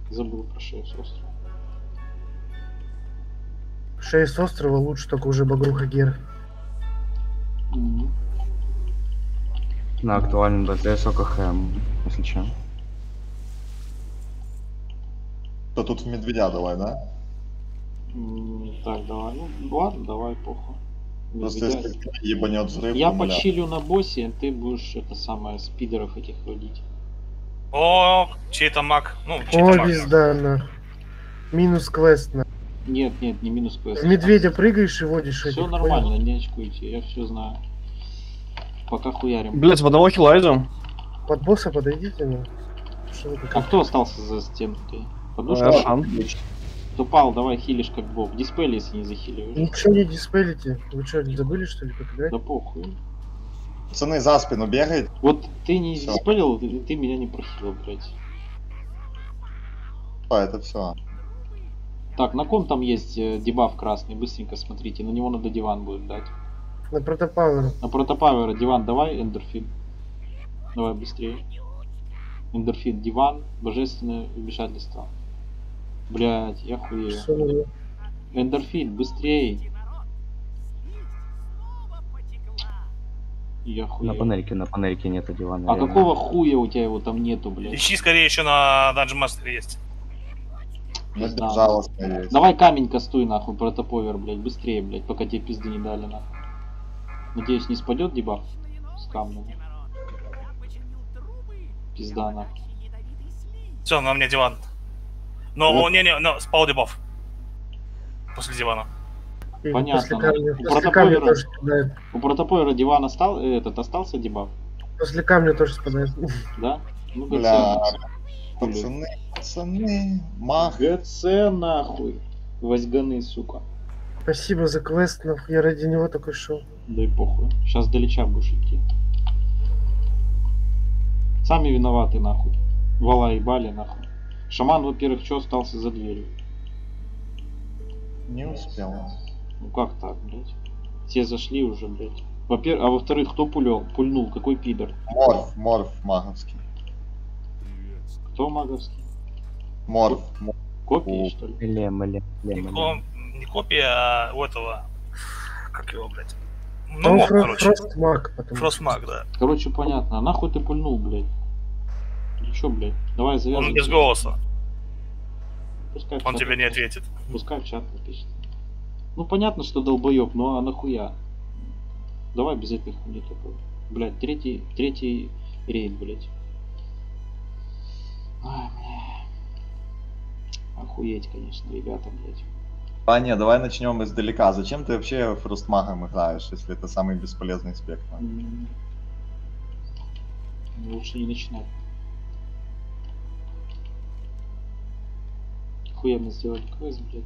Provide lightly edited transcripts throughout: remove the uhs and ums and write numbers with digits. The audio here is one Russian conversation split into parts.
Забыл про шею с острова. Шея с острова лучше, только уже Багруха Гер. На актуальном БЗ СОКХМ, если что. То тут в медведя давай, да? Так, давай. Ну ладно, давай, похуй. Просто Медведя. если тебя ебанет взрыв, Я то, бля. почилю на боссе, ты будешь это самое спидеров этих водить. О, чей-то маг. Ну, чей-то О, маг. пизда, на. Минус квест, на. Нет, нет, не минус квест. В медведя прыгаешь и водишь Все этих, нормально, понял? не очкуйте, я все знаю. Пока хуярим. Блять, в одного хила идем. Под босса подойдите, ну. Что вы А такое? кто остался за стенкой? Подушка? Ашан. Тупал, давай хилишь как бог. Диспель, если не захиливаешь. Ничего не диспелите. Вы что, не забыли, что ли, как играть? Да похуй. Пацаны, за спину бегает. Вот ты не Всё. диспелил, ты меня не прохилил, блядь. А, это все. Так, на ком там есть дебаф красный? Быстренько смотрите, на него надо диван будет дать. На протопауэр. На протопауэра диван давай, эндорфин. Давай быстрее. Эндорфин, диван, божественное вмешательство. Блять, я хуею. Что надо? Эндорфин, быстрее. Я хуею. На панельке нету дивана. А реально. какого хуя у тебя его там нету, блядь? Ищи скорее еще на Dungeon Master есть. Ну, Да. безжалостно есть. Давай камень кастуй, нахуй, протоповер, блядь, быстрее, блядь, пока тебе пизды не дали, нахуй. Надеюсь, не спадет дебаф с камнем. Пизда, нахуй. Все, на мне диван. Но, Вот. не, но спал дебаф. После дивана. И Понятно, После ну, камня, у после камня протоповера- тоже спадает. У протоповера диван остался дебаф, После камня тоже спадает. да? Ну, Бля, ГЦ. пацаны, мах. ГЦ, нахуй. Возьганы, сука. Спасибо за квест, нахуй. Я ради него такой шел. Да и похуй. Сейчас до Лича будешь идти. Сами виноваты, нахуй. Вала ебали, нахуй. Шаман, во-первых, что остался за дверью? Не успел. Ну как так, блядь? Все зашли уже, блядь. Во-первых, а во-вторых, кто пульнул? Какой пидор? Морф маговский. Кто маговский? Морф. Копии, что ли? Не копия, а у этого... Как его, блядь? Ну, Там мог, короче. Фростмаг, потому Фростмаг, да. Короче, понятно. А нахуй ты пульнул, блядь? Ты чё, блядь? Давай завязывай. Он без голоса. Пускай в Он чат тебе не напишет. ответит. Пускай в чат напишет. Ну понятно, что долбоёб, ну а нахуя? Давай без этой хуйни такой. Блядь, третий рейд, блядь. Ай, бля. Охуеть, конечно, ребята, блядь. Ваня, давай начнем издалека. Зачем ты вообще фростмагом играешь, если это самый бесполезный спектр? Лучше не начинать. Хуя мы сделали квест, блядь.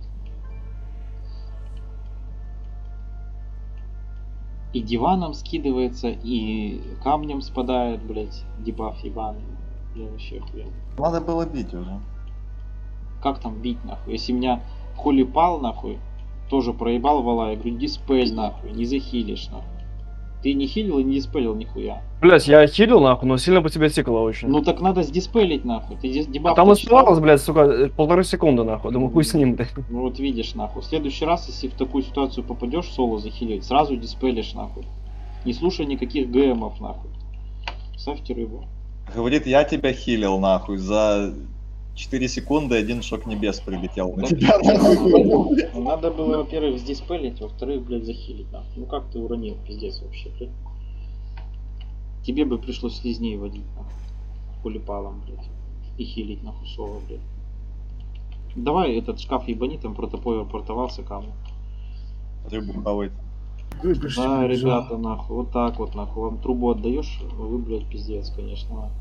И диваном скидывается, и камнем спадает, блядь, дебаф ебаный. Я вообще охуел. Надо было бить уже. Как там бить, нахуй? Если меня хули пал, нахуй, тоже проебал вала, я говорю, диспель, нахуй, не захилишь, нахуй. Ты не хилил и не диспелил нихуя. Блять, я хилил нахуй, но сильно по тебе тикало очень. Ну так надо сдиспелить, нахуй. Ты дебаф Там читал? оставалось, блядь, сука, 1,5 секунды нахуй. Думаю, хуй с ним, блядь. Ну вот видишь, нахуй. В следующий раз, если в такую ситуацию попадешь, соло захилить, сразу диспелишь, нахуй. Не слушай никаких ГМов, нахуй. Ставьте рыбу. Говорит, я тебя хилил, нахуй, за 4 секунды один шок небес прилетел на тебя, нахуй. Надо было, во-первых, сдиспелить, во-вторых, блядь, захилить, нахуй. Ну как ты уронил, пиздец вообще, блядь. Тебе бы пришлось слизней водить, нахуй. Кулипалом, блядь. И хилить, нахуй, соло, блядь. Давай этот шкаф ебани, там протопой портовался камнем. Рыбу хавать. Да, ребята, нахуй, вот так вот, нахуй. Вам трубу отдаешь, вы, блядь, пиздец, конечно. Нахуй.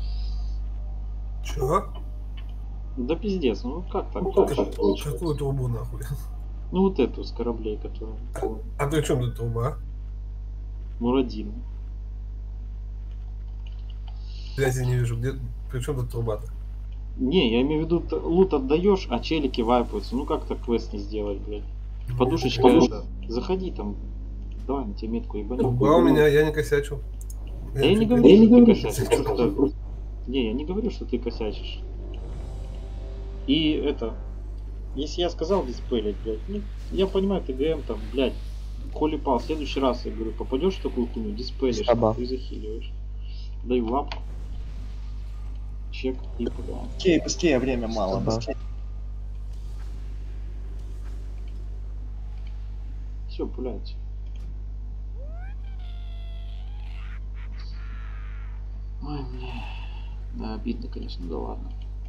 Чего? Да пиздец, ну как так? Какую трубу нахуй? Ну вот эту с кораблей, которую. А при чем тут труба? Мурадин. Блядь, я не вижу, где... При чем тут труба-то? Не, я имею в виду, лут отдаешь, а челики вайпаются. Ну как так квест не сделать, блядь? Подушечка, заходи там. Давай на тебе метку ебани. Труба у меня, я не косячу. Я не говорю, что ты косячишь. Не, я не говорю, что ты косячишь. И это... Если я сказал диспелить, блядь, ну, я понимаю, ты ГМ там, блядь, холи пал, в следующий раз, я говорю, попадешь в такую хуйню, диспелишь, Стаба. и захиливаешь. Даю лапку. Чек и куда. Быстрее, быстрее, время мало. Стаба. Быстрее. Все, пуляйте. Ой, бля. Да, обидно, конечно, да ладно.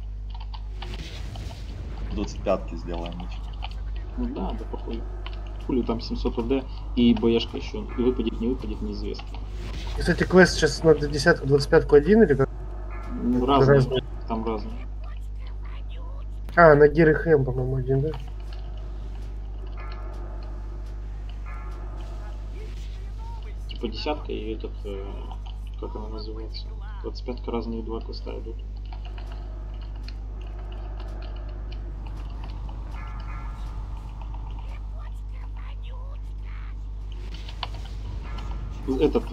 25-ки сделаем. Ну да, да похуй. Хули там 700 ОД и боешка еще. И выпадет, не выпадет, неизвестно. Кстати, квест сейчас надо 10-ку, 25-ку один или как? Ну, разные. Разные. Там разные. А, на Гир и Хэм, по-моему, один, да? Типа десятка и этот, как она называется? 25-ка разные два квеста идут. Этот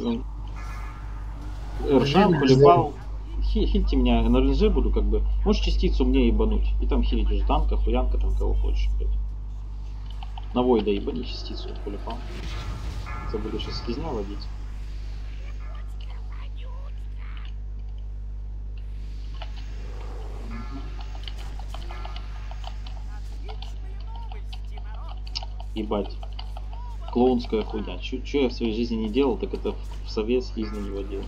Эршан, Полипал. Хильте меня, на РНЖ буду как бы. Можешь частицу мне ебануть. И там хилить уже танка, хуянка, там кого хочешь, блядь. На Войда ебани частицу, Полипал. Я буду сейчас слизня водить. Ебать. Клоунская хуйня. Чё я в своей жизни не делал, так это в совет слизни не водил.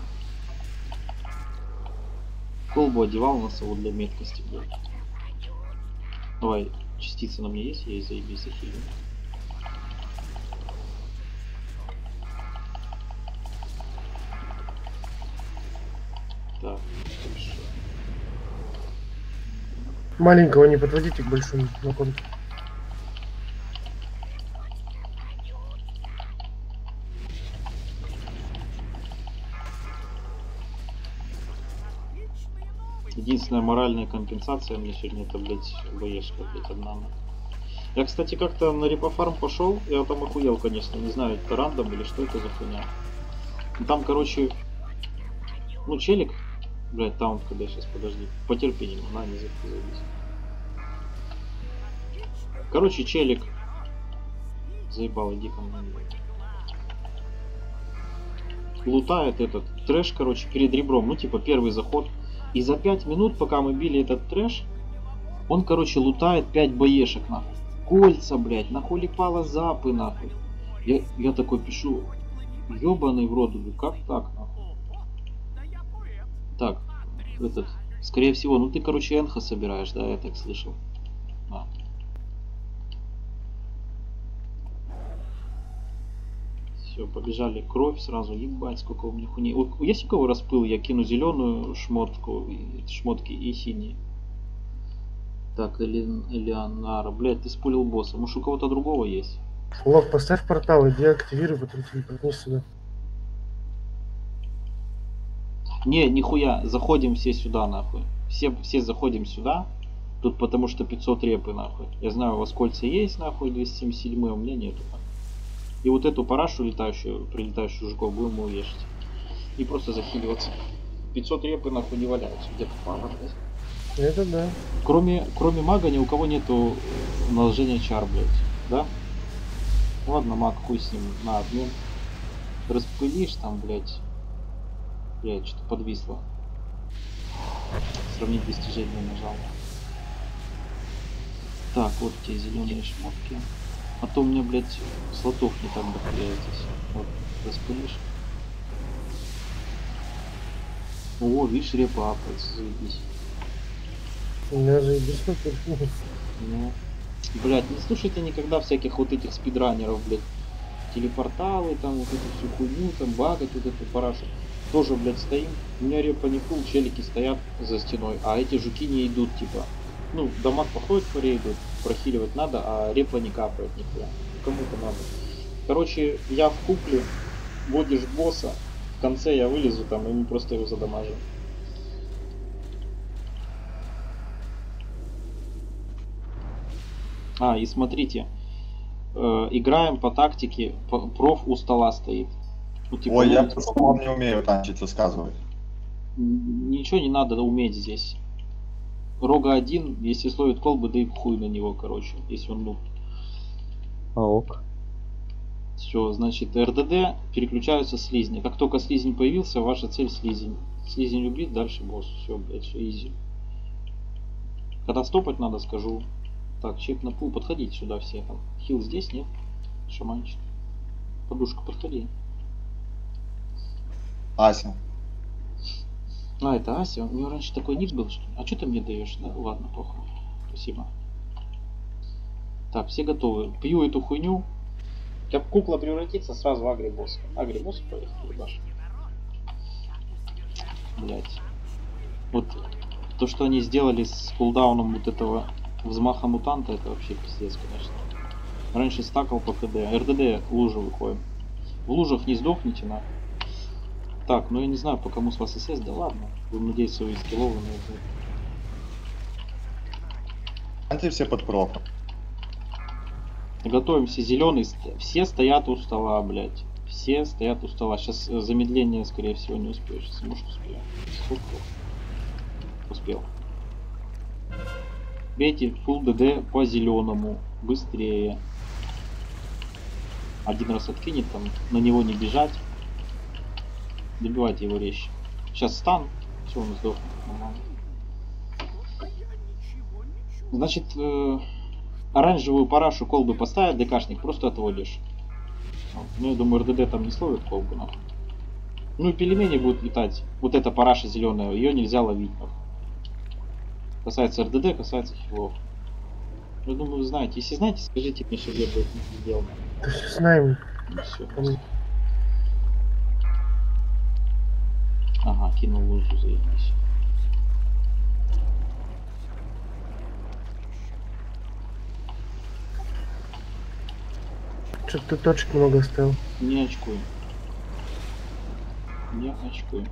Колбу одевал на сову для меткости, блядь. Давай, частица на мне есть, я ей заебись захилю. Так, хорошо. Маленького не подводите к большому знакомству. Единственная моральная компенсация мне сегодня это, блядь, боешка, блядь, одна. Я, кстати, как-то на репофарм пошел, я там охуел, конечно, не знаю, это рандом или что это за хуйня. Там, короче, ну, челик, блядь, таунт, когда сейчас, подожди, потерпи немного, на, не заебись. Короче, челик, заебал, иди ко мне. Лутает этот трэш, короче, перед ребром, ну, типа, первый заход. И за 5 минут, пока мы били этот трэш, он, короче, лутает 5 боешек, нахуй. Кольца, блядь, нахуй пала запы, нахуй. Я такой пишу, ёбаный в рот, говорю, как так, нахуй? Так, этот, скорее всего, ну ты, короче, энха собираешь, да, я так слышал. А. Все, побежали кровь сразу, ебать, сколько у меня хуйни. Есть у кого распыл? Я кину зеленую шмотку, шмотки и синие. Так, Элеонара, блядь, ты спулил босса. Может у кого-то другого есть? Лов, поставь портал, иди активируй, потом телепортнись сюда. Не, нихуя, заходим все сюда, нахуй. Все заходим сюда. Тут потому что 500 репы, нахуй. Я знаю, у вас кольца есть, нахуй, 277, у меня нету. И вот эту парашу летающую, прилетающую жуков будем вешать. И просто захиливаться. 500 репы, нахуй, не валяются. Где-то пара, блядь. Это да. Кроме мага ни у кого нету наложения чар, блядь. Да? Ладно, маг, хуй с ним, на обмен. Распылишь там, блядь. Блядь, что-то подвисло. Сравнить достижения нажал. Так, вот те зеленые шмотки. А то у меня, блядь, слотов не так дохуя здесь. Вот, распылишь. О, видишь, репа апается, заебись. У меня заебись смотри. Ну, блядь, не слушайте никогда всяких вот этих спидранеров, блядь. Телепорталы, там, вот эту всю хуйню, там, багать, вот эту парашу. Тоже, блядь, стоим. У меня репа не фул, челики стоят за стеной, а эти жуки не идут, типа. Ну, дамаг походит, форе идут, прохиливать надо, а репа не капает нихуя. Кому-то надо. Короче, я в купле, водишь босса, в конце я вылезу там, и мы просто его задамажим. А, и смотрите, играем по тактике, проф у стола стоит. Ну, типа, Ой, ну, я просто не умею танчить, рассказывать. ничего не надо уметь здесь. Рога 1, если словит колбы, да и хуй на него, короче, если он нуб. Ок. Все, значит, РДД переключаются слизни. Как только слизень появился, ваша цель слизень. Слизень убит, дальше босс. Все, блядь, все изи. Когда стопать надо, скажу. Так, чек на пул, подходите сюда все. Там. Хил здесь, нет? Шаманчик. Подушка, подходи. Ася. А, это Ася. У него раньше такой ник был, что ли? А что ты мне даешь? Да, ладно, похуй. Спасибо. Так, все готовы. Пью эту хуйню. Как кукла превратится, сразу агрибосс. Агрибосс поехали, баш. Блять. Вот то, что они сделали с кулдауном вот этого взмаха мутанта, это вообще пиздец, конечно. Раньше стакал по КД. РДД лужи выходим. В лужах не сдохните, на. Так, ну я не знаю, по кому с вас СС, да ладно. Будем надеяться, свои скилловые. Анти все под профом. Готовимся, зеленый. Все стоят у стола, блять. Все стоят у стола. Сейчас замедление, скорее всего, не успеешь. Если может, успею. Сколько? Успел. Бейте full ДД по зеленому. Быстрее. Один раз откинет, там на него не бежать. Добивайте его резче. Сейчас стан. Все, он сдохнет. Нормально. Значит, оранжевую парашу колбы поставят, ДКшник, просто отводишь. Вот. Ну, я думаю, РДД там не словит колбу, нахуй. Ну и пельмени будут летать. Вот эта параша зеленая, ее нельзя ловить, нахуй. Касается РДД, касается хилов. Я думаю, вы знаете. Если знаете, скажите мне, что я бы это сделал. Да все знаем. Ну, все. Ага, кинул лужу, заебись. Что-то ты точек много оставил. Не очкуй. Не очкуй.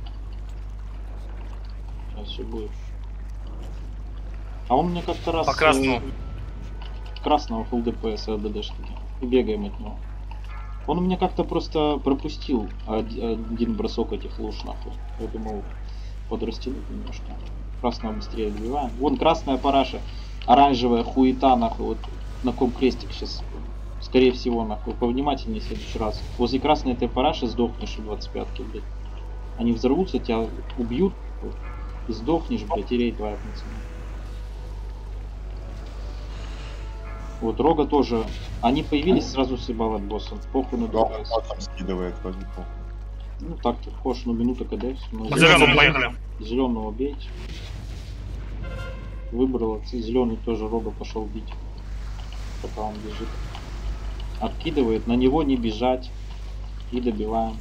Сейчас все будет. А он мне как-то раз... По красному. Красного full ДПС РДДшники. И бегаем от него. Он у меня как-то просто пропустил один бросок этих луж, нахуй. Я думал, подрастянуть немножко. Красного быстрее добиваем. Вон красная параша. Оранжевая хуета, нахуй. Вот на ком крестик сейчас. Скорее всего, нахуй. Повнимательнее в следующий раз. Возле красной этой параши сдохнешь в 25-ке, блядь. Они взорвутся, тебя убьют. И сдохнешь, блядь, и рейд вайпнется. Вот рога тоже. Они появились, сразу съебал от босса. Похуй на Дома ДПС. там скидывает вроде похуй. Ну так ты вхож, ну минута КД. По зеленому поехали. Зеленого бейте. Выбрал, зеленый тоже рога пошел бить. Пока он бежит. Откидывает, на него не бежать. И добиваем.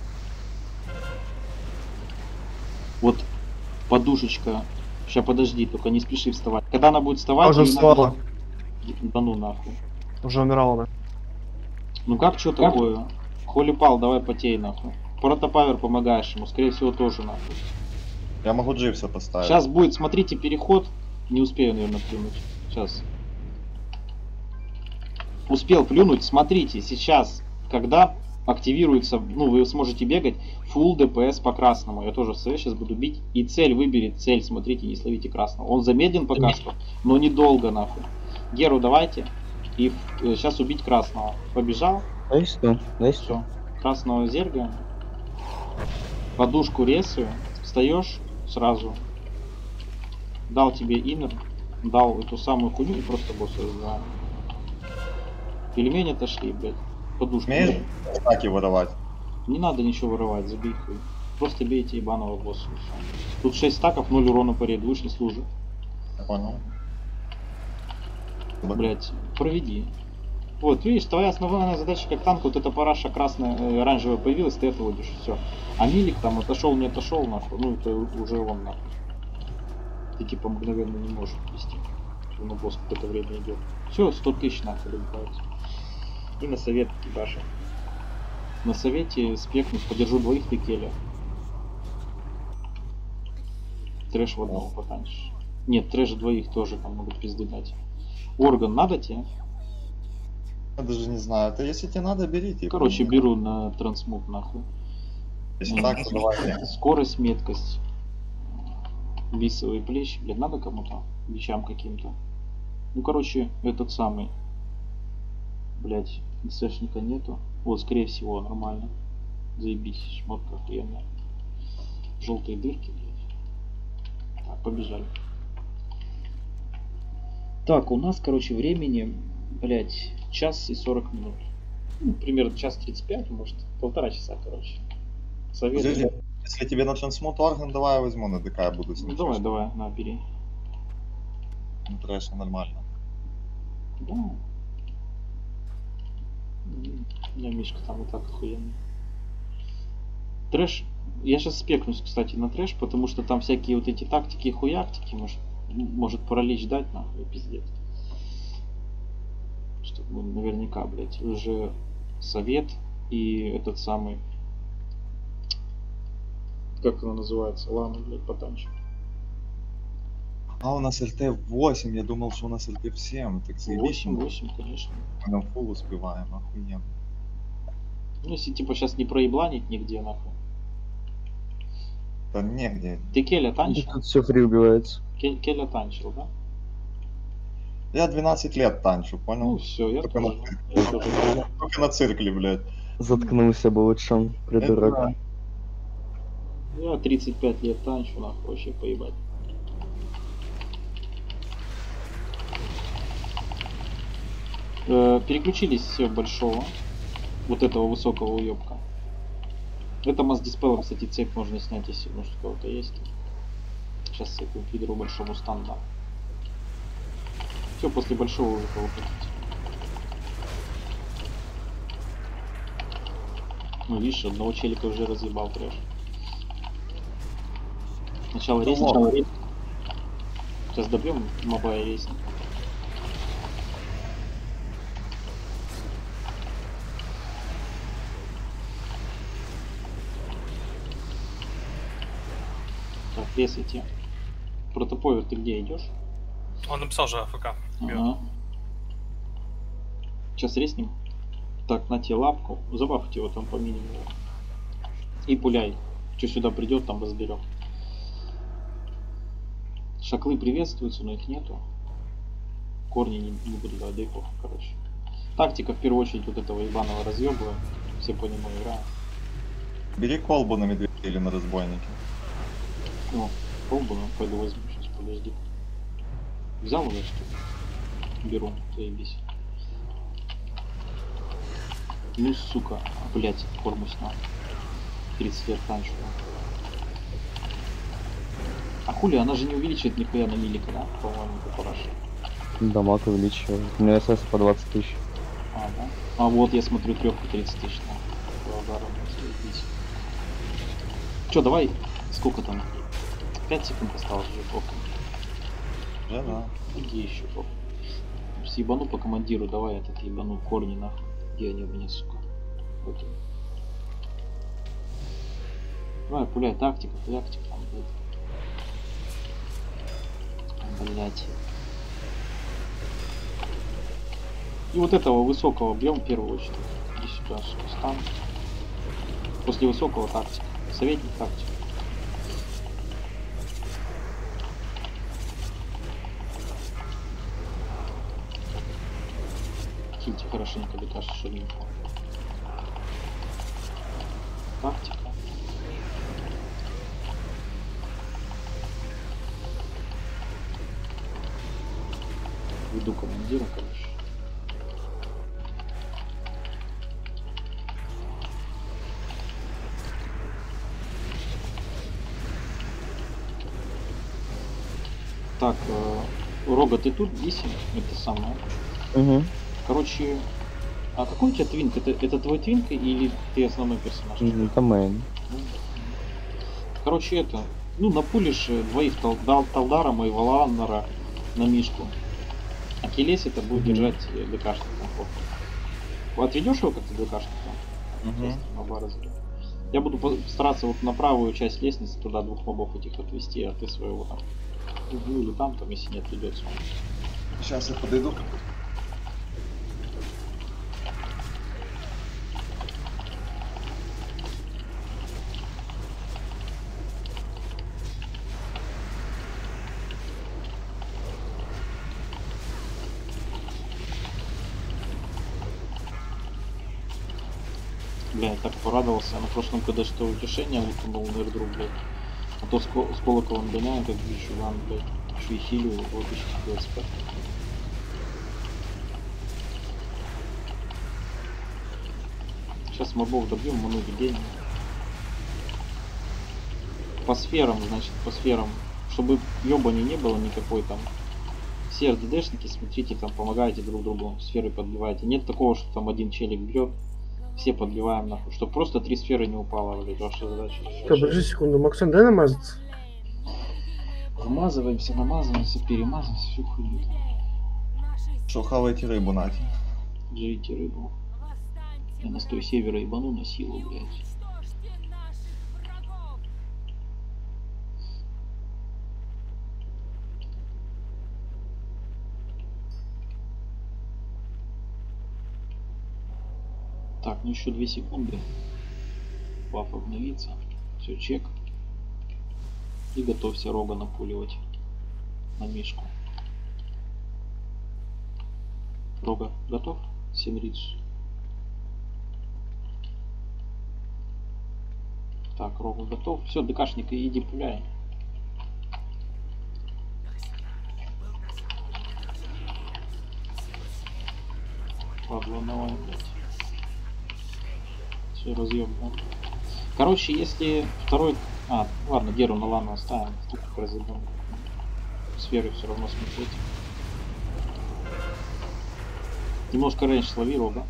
Вот подушечка. Сейчас подожди, только не спеши вставать. Когда она будет вставать, Уже ей встала. надо- Да ну нахуй. Уже умирала, да. Ну как что такое? Холи пал, давай потей нахуй. Протопавер помогаешь ему, скорее всего тоже нахуй. Я могу Дживса поставить. Сейчас будет, смотрите, переход. Не успею, наверное, плюнуть. Сейчас. Успел плюнуть. Смотрите, сейчас, когда активируется, ну, вы сможете бегать, full ДПС по красному. Я тоже в СВ сейчас буду бить. И цель выберет, цель, смотрите, не словите красного. Он замедлен пока что, но недолго, нахуй. Геру давайте. И сейчас убить красного. Побежал. Все. Красного зерга. Подушку ресую. Встаешь сразу. Дал тебе иннер. Дал эту самую хуйню и просто босса разбираем. Пельмени отошли, блядь. Подушку. Умеешь знаки воровать? Не надо ничего воровать, забей хуй. Просто бейте ебаного босса. И всё. Тут 6 стаков, 0 урона по рейду. Вышли служи. Я понял. Блять, проведи. Вот, видишь, твоя основная задача как танк, вот эта параша красная, оранжевая появилась, ты отводишь, все. А милик там отошел, не отошел, нахуй, ну это уже он нахуй. Ты типа мгновенно не можешь вести. На босс какое-то время идет. Все, 100 тысяч нахуй добивается. И на совет ебаши. На совете спекнуть, подержу двоих текеля. Трэш в одного потанчишь. Нет, трэш двоих тоже там могут пизды дать. Орган надо тебе? Я даже не знаю. Это если тебе надо, берите. Короче, беру на трансмут нахуй. Если так, то давай. Скорость, меткость. Бисовые плечи, блядь, надо кому-то? Вещам каким-то. Ну, короче, этот самый. Блядь, СШника нету. Вот, скорее всего, нормально. Заебись, шмотка охуенная. Желтые дырки, блядь. Так, побежали. Так, у нас, короче, времени, блядь, час и 40 минут. Ну, примерно час 35, может, полтора часа, короче. Совет. Если тебе на трансмут орган, давай я возьму на ДК, я буду с Ну, ним. давай, давай, на, бери. Ну, трэша нормально. Да. У меня Мишка там и так охуенный. Трэш. Я сейчас спекнусь, кстати, на трэш, потому что там всякие вот эти тактики и хуяктики может паралич дать, нахуй, пиздец. Что, ну, наверняка, блядь, уже совет и этот самый... Как она называется? Ладно, блядь, потанчик. А у нас ЛТ 8, я думал, что у нас ЛТ 7. Так заебись. 8, конечно. Мы на фул успеваем, охуенно. Ну, если типа сейчас не проебланить нигде, нахуй. Да негде. Ты Келя танчил? Тут все фри убивается. Келя танчил, да? Я 12 лет танчу, Ну понял? все, я Только тоже. Я тоже. Только на циркле, блядь. Заткнулся бы лучше он, придурок. Это Я 35 лет танчу, нахуй, вообще поебать. Переключились все большого. Вот этого высокого уебка. Это с диспелом, кстати, цепь можно снять, если может у кого-то есть. Сейчас я конфигурирую большому стандарт. Все, после большого уже кого хотите. Ну видишь, одного челика уже разъебал трэш. Сначала рейс. Сейчас добьем моба и рейс. Так, рейс идти. Протоповер, ты где идешь? Он написал же АФК. Ага. Сейчас резнем. Так, на тебе лапку. Забавьте его там по минимуму. И пуляй. Что сюда придет, там разберем. Шаклы приветствуются, но их нету. Корни не буду давать, дай похуй, короче. Тактика в первую очередь вот этого ебаного разъебываем. Все по нему играем. бери колбу на медведя или на разбойнике. Ну, колбу, ну, пойду возьму сейчас, подожди. Взял уже что ли? Беру, заебись. Ну, сука, блять, форму снял. 30 лет танчу. А хули, она же не увеличивает нихуя на милика, да? По-моему, это параша. Дамаг увеличивает. У меня СС по 20 тысяч. А, да? А вот я смотрю трёпку 30 тысяч. Да. Ударом, заебись. Чё, давай, сколько там? 5 секунд осталось уже, похуй. Да, да. Иди еще, похуй. Съебану по командиру, давай этот ебану корни нахуй. Где они у меня, сука? Вот он. Давай, пуляй, тактика там, блядь. Блять. И вот этого высокого бьем в первую очередь. Иди сюда, сука, стан. После высокого тактика. Советник тактика. Хильте хорошенько докажешь ширинку. Тактика. Веду командира, короче. Так, Рога, ты тут 10? Это самое. Угу. Короче, а какой у тебя твинк? Это твой твинк или ты основной персонаж? Это мейн. Короче, это, ну, напулишь двоих Талдаром и Валаннера на Мишку. А Келес это будет держать ДКшник. Отведешь его как-то ДКшника? Я буду стараться вот на правую часть лестницы туда двух мобов этих отвести, а ты своего там. Ну или там, если не отведется. Сейчас я подойду. Блядь, так порадовался. На прошлом когда что утешение лутанул на эрдру, блядь. А то с колоколом гоняю, как бичуган, блядь. Еще и хилю, вот еще 25. Сейчас мобов добьем, много денег. По сферам, значит, по сферам. Чтобы ёбани не было никакой там. Все РДДшники, смотрите, там помогаете друг другу, сферы подбиваете. Нет такого, что там один челик бьет. Все подбиваем нахуй. Чтобы просто 3 сферы не упало, блядь, ваша задача. Что, подожди секунду, Максон, дай намазаться. Вмазываемся, намазываемся, перемазываемся, всю хуйню. Что хавайте рыбу, Нати? Живите рыбу. Я на стой севера ебану на силу, блядь. Так, ну еще 2 секунды. Баф обновится. Все, чек. И готовься рога напуливать на мишку. Рога готов? Синридж. Так, рога готов. Все, ДКшник, иди пуляй. Падла, давай, блядь. Все, разъем, да? Короче, если второй... А, ладно, Геру на лану оставим. Тут разъебем. Сферы все равно смотреть. Немножко рейндж слови, рога.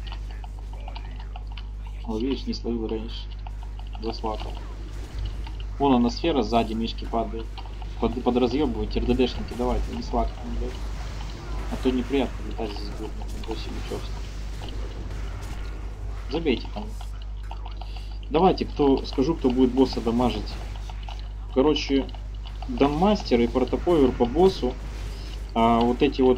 Вот видишь, не словил рейндж. Заслакал. Вон она сфера сзади, мишки падает. Подразъебывайте, РДДшники, давайте, не слакаем, блядь. А то неприятно летать здесь будет, 8 мечов. Забейте там. Давайте, скажу, кто будет босса дамажить. Короче, Данмастер и Протоповер по боссу. А вот эти вот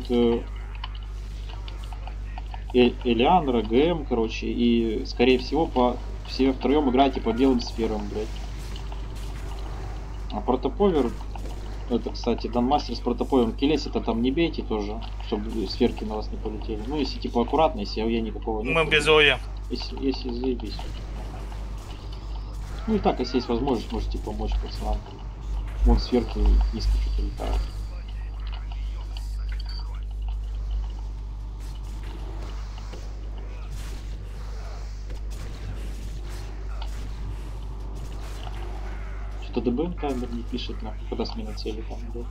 Элиандра, ГМ, короче, и скорее всего все втроем играйте по белым сферам, блядь. А Протоповер, это, кстати, Данмастер с Протоповером, Келес-то там не бейте тоже, чтобы сферки на вас не полетели. Ну, если типа аккуратно, если АВЕ никакого нет. Мы без ОЕ. Если заебись. Ну и так, если есть возможность, можете помочь пацанам. Вон сверху низко что-то летает. Что-то ДБМ таймер не пишет, нахуй, когда смена цели там идет.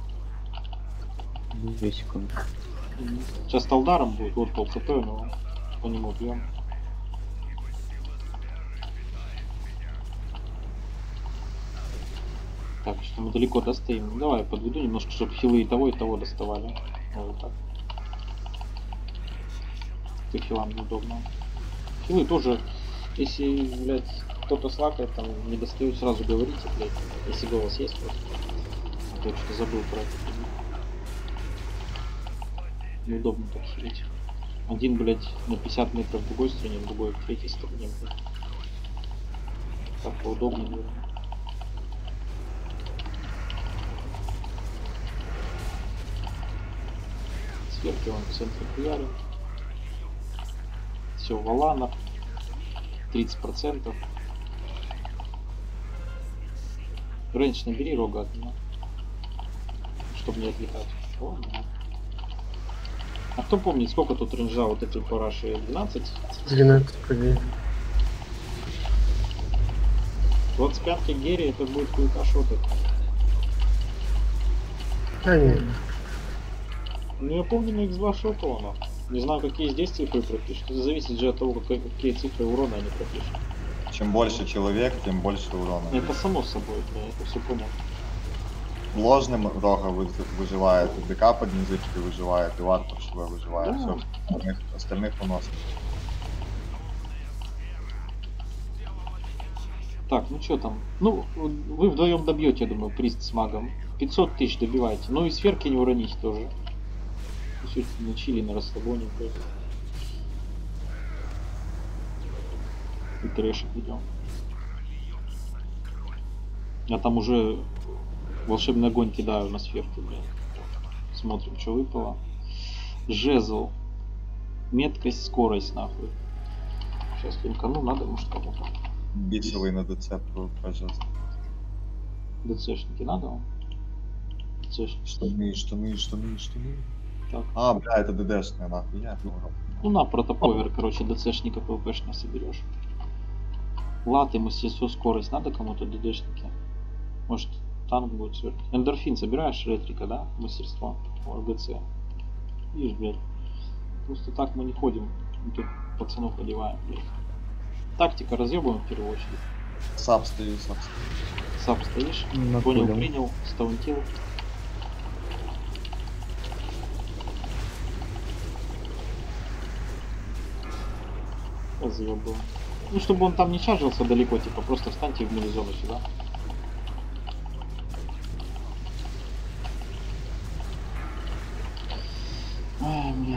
2 секунды. Сейчас талдаром будет, вот пол ЦП, но по нему бьем. Так, что мы далеко достоим. Ну, давай подведу немножко, чтобы хилы и того доставали. Вот так. По хилам неудобно. Хилы тоже, если, блядь, кто-то слакает, там не достают, сразу говорите, блядь, если голос есть просто. А то что-то забыл про это. Неудобно так хилить. Один, блядь, на 50 метров в другой стороне, другой в третьей стороне, блядь. Так поудобнее было. Сверху он в центре хуярит. Все, валанов 30%. Рейндж набери, рога от меня, чтобы не отвлекать. О, да. А кто помнит, сколько тут рейнджа вот этой параши? 12? 12 погоди. 25-ки Герри, это будет хуйка шотать. А нет. Ну я помню, на X2 шотал она. Не знаю, какие здесь цифры пропишут. Это зависит же от того, какие цифры урона они пропишут. Чем больше человек, тем больше урона. Это само собой, да, это все понял. Ложным рога выживает, и ДК под низычкой выживает, и вард пошло выживает. Да. Все, остальных уносит. Так, ну что там? Ну, вы вдвоем добьете, я думаю, приз с магом. 500 тысяч добивайте. Ну и сферки не уронить тоже. Все на чили, на расслабоне. И трэшик идем. Я там уже волшебный огонь кидаю на сферки, блядь. Смотрим, что выпало. Жезл. Меткость, скорость, нахуй. Сейчас линкану надо, может, кому-то. Бисовый на ДЦ, пожалуйста. ДЦшники надо вам? ДЦшники. Штаны. Так. А, бля, это ДДшная, нахуй, я понял. Ну на протоповер, короче, ДЦшника ПВПшно соберешь. Латы, мастерство, скорость. Надо кому-то ДДшники? Может, танк будет сверху. Эндорфин собираешь, ретрика, да? Мастерство. ГЦ. Видишь, блядь. Просто так мы не ходим. Мы тут пацанов одеваем, блядь. Тактика разъебываем в первую очередь. Сап стою. Сап стоишь. На Понял, пулем. принял, стаунтил. Разъебываем. Ну, чтобы он там не чаржился далеко, типа, просто встаньте в мини-зону сюда. Ай, бля.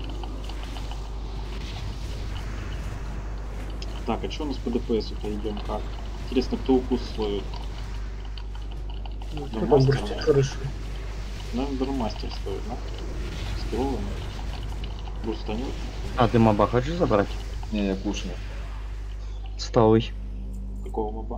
Так, а что у нас по ДПС-то идем как? Интересно, кто укус словит? Ну, Да, кто там мастер, бурстит да. хорошо. Наверное, Дармастер стоит, да? Скроллом. Бурстанет. А ты моба хочешь забрать? Не, я кушаю. Столый. Какого моба?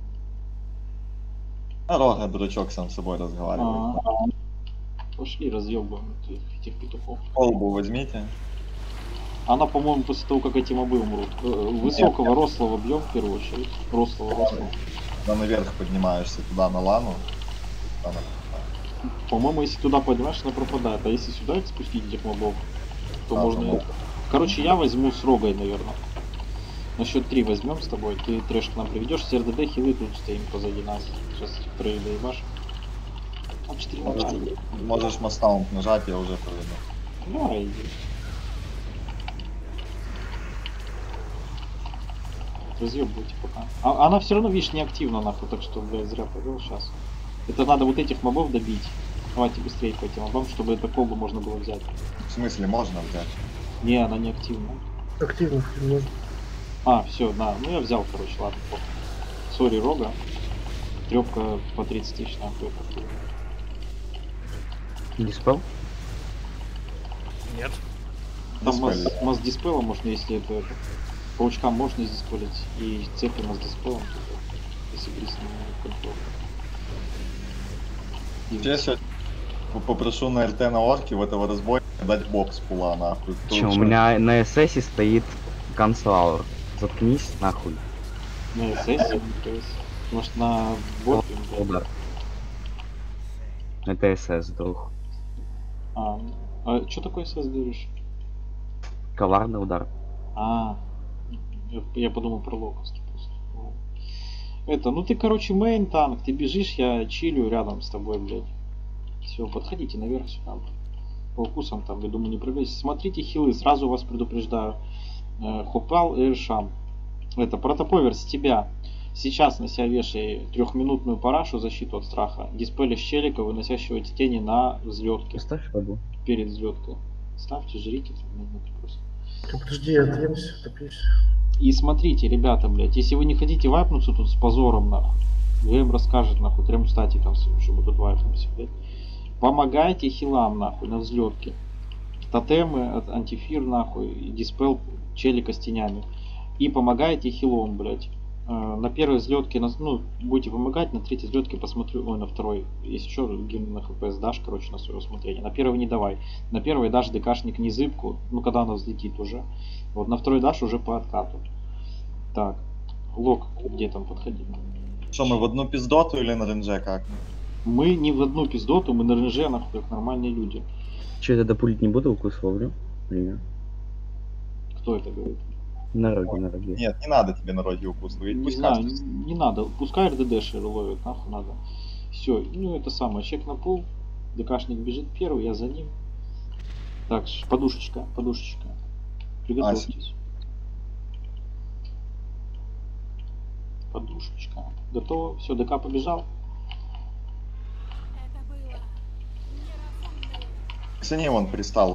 А Рога, дурачок, сам с собой разговаривает. Пошли разъебываем этих петухов. Колбу возьмите. Она, по-моему, после того, как эти мобы умрут. Высокого рослого бьем в первую очередь. Рослого. Когда наверх поднимаешься туда на лану. Там, По-моему, если туда поднимаешь, она пропадает. А если сюда спустить этих мобов, то Да, можно... там- Короче, я возьму с Рогой, наверное. На счет 3 возьмем с тобой. Ты трэш к нам приведешь. С РДД хилы тут стоим позади нас. Сейчас троих доебашь. А 4 мяча. можешь мастаунт нажать, я уже проведу. Давай, иди. Разъебывайте пока. А она все равно, видишь, не активна нахуй, так что, блядь, зря повел сейчас. Это надо вот этих мобов добить. Давайте быстрее по этим мобам, чтобы это колбу можно было взять. В смысле, можно взять? Не, она не активна. Активно можно. А, все, да. Ну я взял, короче, ладно, похуй. Сори, Рога. Трёпка по 30 тысяч, нахуй, я похуй. Диспел? Нет. Там Диспель. масс диспела можно, если это... Паучкам можно диспелить. И цепи масс диспелом, если близко не контроль. Я сегодня попрошу на РТ на орке в этого разбойника дать боб с пула, нахуй. Че, у меня на СС стоит Ганслауэр. Заткнись, нахуй. На СС, то есть... Может на борте? Удар. Это СС, друг. А что такое СС говоришь? Коварный удар. Я подумал про локовский просто. Это, ну ты, короче, мейн танк, ты бежишь, я чилю рядом с тобой, блядь. Все, подходите наверх сюда. По укусам там, я думаю, не пробейся. Смотрите хилы, сразу вас предупреждаю. Хопал и Эршам. Это протоповер с тебя. Сейчас на себя вешай 3-минутную парашу защиту от страха. Диспелишь челика, выносящего эти тени на взлетке. Поставь воду. Перед взлеткой. Ставьте, жрите 3 минуты просто. Ты подожди, я отъемся, топись. И смотрите, ребята, блядь, если вы не хотите вайпнуться тут с позором, нахуй, ГМ расскажет, нахуй, 3 статикам, чтобы тут вайпнуться, блядь. Помогайте хилам, нахуй, на взлетке. Тотемы, антифир, нахуй, и диспел челика с тенями. И помогайте хилом, блядь. На первой взлетке, ну, будете помогать, на третьей взлетке посмотрю, ой, на второй, если что, гимн на ХПС дашь, короче, на свое усмотрение. На первой не давай. На первой дашь ДКшник не зыбку, ну, когда она взлетит уже. Вот на второй дашь уже по откату. Так, лог, где там подходи? Что, мы в одну пиздоту или на ренже как? Мы не в одну пиздоту, мы на ренже, нахуй, как нормальные люди. Че, я тогда пулить не буду, укус ловлю? Или нет? Кто это говорит? На роге, на роге. Нет, не надо тебе на роге укус ловить, Не пусть знаю, кажется. не надо. Пускай РДДшеры ловят, нахуй надо. Все, ну это самое, чек на пол. ДКшник бежит первый, я за ним. Так, подушечка. Приготовьтесь. Подушечка. Готово. Все, ДК побежал. Ксения вон пристал.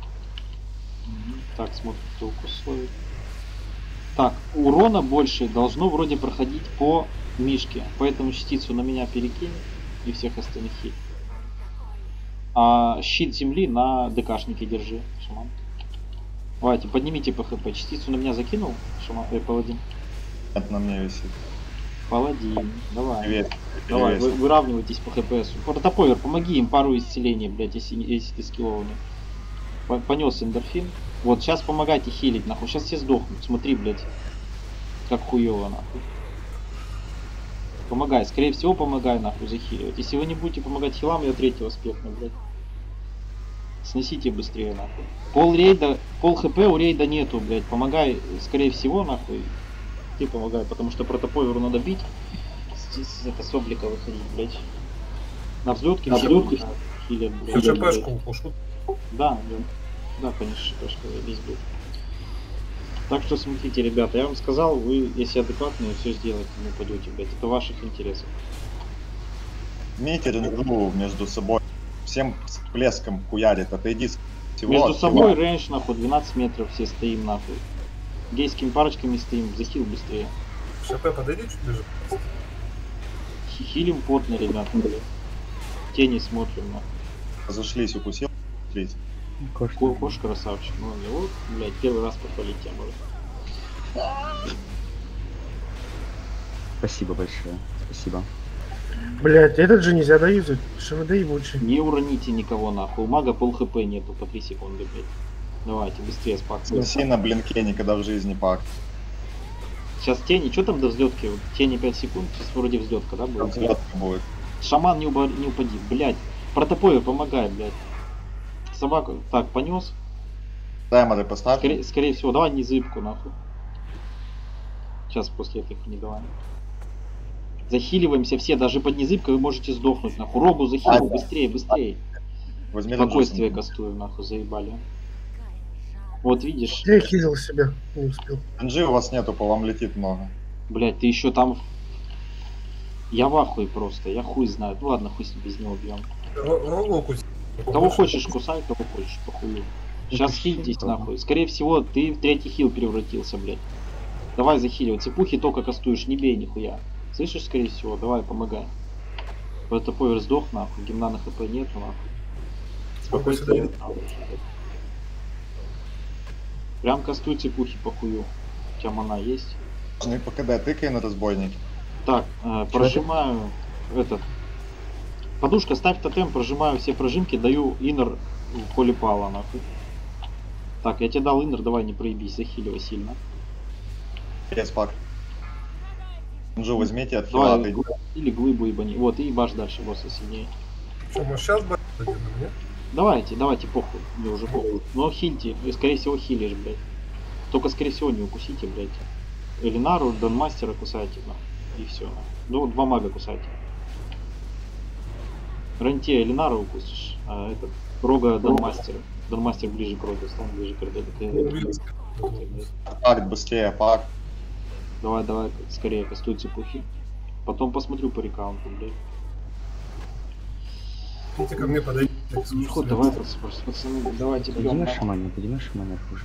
Так, смотрим, кто укус ловит. Так, урона больше должно вроде проходить по мишке. Поэтому частицу на меня перекинь и всех остальных хит. А щит земли на ДКшнике держи, Шаман. Давайте, поднимите по хп. Частицу на меня закинул? Паладин. Это на мне висит. Паладин, давай. Привет. Давай, выравнивайтесь по хпсу. Протоповер, помоги им пару исцелений, блядь, если ты скиллованный. Понес эндорфин. Вот, сейчас помогайте хилить, нахуй. Сейчас все сдохнут. Смотри, блядь. Как хуёво, нахуй. Помогай, скорее всего, помогай, нахуй, захиливать. Если вы не будете помогать хилам, я третьего спекну, блядь. Сносите быстрее, нахуй. Пол хп у рейда нету, блядь. Помогай, скорее всего, нахуй. Ты помогай, потому что протоповеру надо бить. Это с облика выходить, блядь. На взлетке все хилят, блядь. ХПшку пушу. Да, конечно, ШПшка весь будет. Так что смотрите, ребята, я вам сказал, вы, если адекватные, все сделаете, не упадете, блядь. Это в ваших интересах. Имейте ренджу между собой. Всем с плеском хуярит, отойди с всего. Между от собой хила. рейндж, нахуй, 12 метров все стоим, нахуй. Гейскими парочками стоим, захил быстрее. ШП подойди чуть ближе. Хилим потно, ребята, блядь. Тени смотрим, нахуй. Разошлись, укусил. Смотрите. Кош красавчик, ну вот, блядь, первый раз похвалить тебя может. Спасибо большое. Спасибо. Блять, этот же нельзя доюзать. ШВД ебучий. Не уроните никого, нахуй. У мага пол хп нету по 3 секунды, блядь. Давайте, быстрее спак. Снеси на блинке никогда в жизни пак. Сейчас тени, что там до взлетки? Вот тени 5 секунд, сейчас вроде взлетка, да, будет? Взлетка будет. Шаман не упади, блядь. Протоповер помогай, блядь. Собаку, так, понес. Таймеры поставь. Скорее всего, давай незыбку, нахуй. Сейчас после этой не давай. Захиливаемся все, даже под незыбкой вы можете сдохнуть, нахуй. Рогу захилил, быстрее, быстрее. Возьми Спокойствие ренджу. кастую, нахуй, заебали. Вот видишь, Я хилил себя, не успел. Ренджи у вас нету, по вам летит много. блядь, ты еще там... Я в ахуе просто, я хуй знаю. Ну ладно, хуй без него бьем. Рогу укусил. Кого хочешь кусай, кого хочешь, похую. Сейчас хильтесь, нахуй. Скорее всего, ты в третий хил превратился, блядь. Давай захиливай. Цепухи только кастуешь, не бей нихуя. Слышишь, скорее всего? Давай, помогай. Протоповер сдох, нахуй. Гимна на хп нету, нахуй. Спокойствие. Прям кастуй цепухи, похую. У тебя мана есть? Ну и по КД тыкай на разбойники. Так, прожимаю этот. Подушка, ставь тотем, прожимаю все прожимки, даю иннер в поле пала, нахуй. Так, я тебе дал иннер, давай не проебись, захиливай сильно. Есть пак. Ренджу возьмите от хила, Давай, отойди. или глыбу ебани. Вот, и ебашь дальше босса сильнее. Что, может сейчас бать дадим, нет? Давайте, похуй, мне уже похуй. Но хильте, и скорее всего хилишь, блядь. Только скорее всего не укусите, блядь. Элинару, Донмастера кусайте, нахуй. И все, нахуй. Ну, 2 мага кусайте. Ранте Элинара укусишь, а этот Рога Донмастера. Донмастер ближе к Роге, стал ближе к РДД. Пак быстрее, пак. Давай, скорее кастуй цепухи. Потом посмотрю по рекаунту, блядь. Идите ко мне подойдите. Ну, давай, пацаны, давайте бьем. Поднимешь шамана хуже.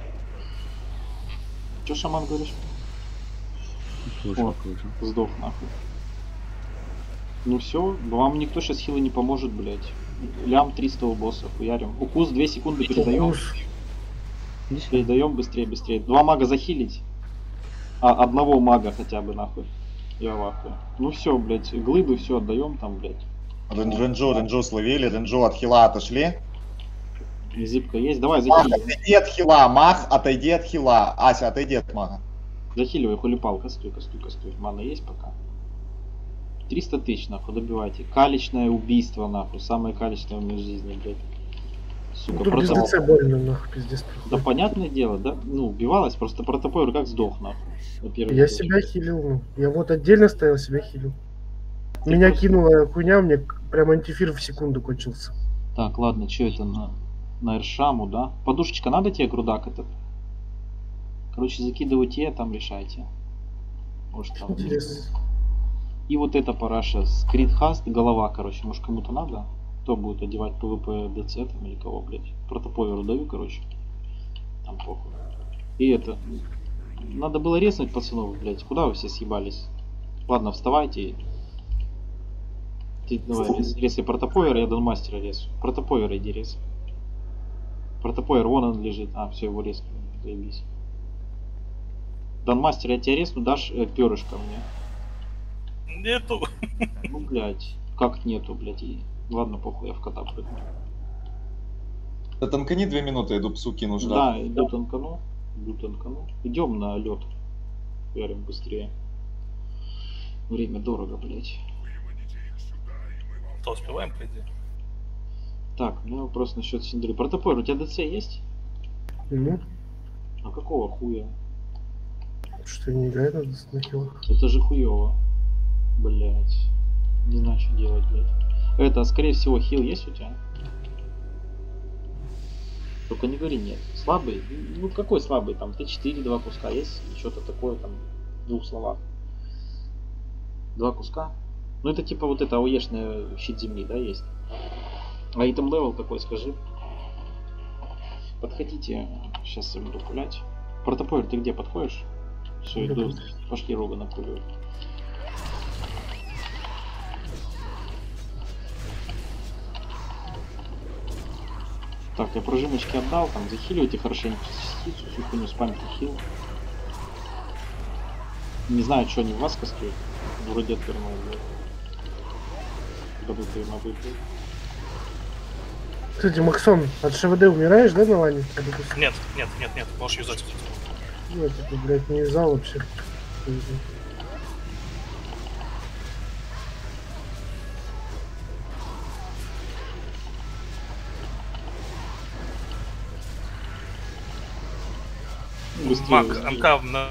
Че, шаман, говоришь? Хуже, Вот. хуже. Сдох, нахуй. Ну все, вам никто сейчас хилы не поможет, блядь. Лям 300 у босса, хуярим. Укус 2 секунды передаем. Передаем быстрее. 2 мага захилить. А, 1 мага хотя бы, нахуй. Я в ахуе. Ну все, блядь, глыбы все отдаем там, блядь. Ренджу словили, ренджу от хила отошли. Зипка есть, давай Мах, захиливай. отойди от хила, мах, отойди от хила. Ася, отойди от мага. Захиливай, хулипал, кастуй. Мана есть пока. 300 тысяч, нахуй, добивайте. Калечное убийство, нахуй. Самое калечное в моей жизни, блядь. Сука, Тут без просто... ДЦ больно, нахуй, пиздец. Да понятное дело, да? Ну, убивалась, просто протоповер как сдох, нахуй. Во-первых, Я точно. себя хилил, ну. Я вот отдельно стоял, себя хилил. Меня кинула хуйня, мне прям антифир в секунду кончился. Так, ладно, что это на Эршаму, да? Подушечка надо тебе, грудак этот? Короче, закидывайте, я там решайте. Может там... Интересно. И вот эта параша, скритхаст, голова, короче, может кому-то надо? Кто будет одевать PvP ДЦ там или кого, блядь? Протоповеру даю, короче. Там похуй. И это... Надо было резнуть пацанов, блядь. Куда вы все съебались? Ладно, вставайте. Ты давай, если протоповер, я Донмастера резу. Протоповер иди рез. Протопоер, вон он лежит. А, все, его резко. Заебись. Данмастер, я тебя резну, дашь перышко мне? Нету. Ну, блядь. Как нету, блядь. Ладно, похуй, я в кота прыгну. Да танкани 2 минуты, иду псу кину жрать. Да, иду танкану. Идем на лед. Ярим быстрее. Время дорого, блядь. То успеваем, по идее? Так, у меня вопрос насчет Синдры. Протопоер, у тебя ДЦ есть? Ну, А какого хуя? что не играет на хилах. Это же хуево. Блять. Не знаю, что делать, блядь. Это, скорее всего, хил есть у тебя? Только не говори нет. Слабый? Ну какой слабый? Там Т4, 2 куска есть? Что-то такое там в 2 словах. 2 куска? Ну это типа вот это АОЕшный щит земли, да, есть? А итем левел такой, скажи. Подходите, сейчас я буду гулять. Протопоер, ты где подходишь? Все, иду, пошли рога накуривать. Так, я прожимочки отдал, там захиливайте хорошенько частицу, всю хуйню спамьте хил. Не знаю, что они в вас кастуют. Вроде отвернул, блядь. Буду ты на выпил. Кстати, Максон, от ШВД умираешь, да, на лане? Нет, можешь юзать. Ну, я типа, блядь, не юзал вообще. Мак, МК на...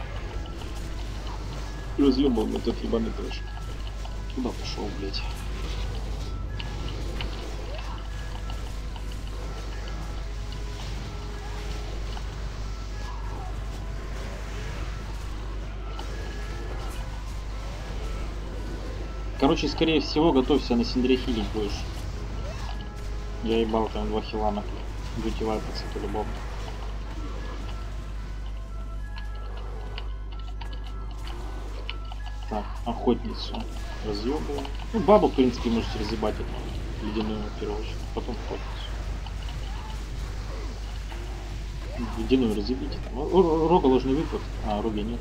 Разъебал на тот ебаный трэш. Куда пошел, блядь? Короче, скорее всего, готовься на Синдре хилить будешь. Я ебал там 2 хила на будете вайпаться по-любому. Так, охотницу разъебываем. Ну, бабу, в принципе, можете разъебать эту ледяную в первую очередь, потом охотницу. Ледяную разъебите. Рога ложный выпад, а роги нет.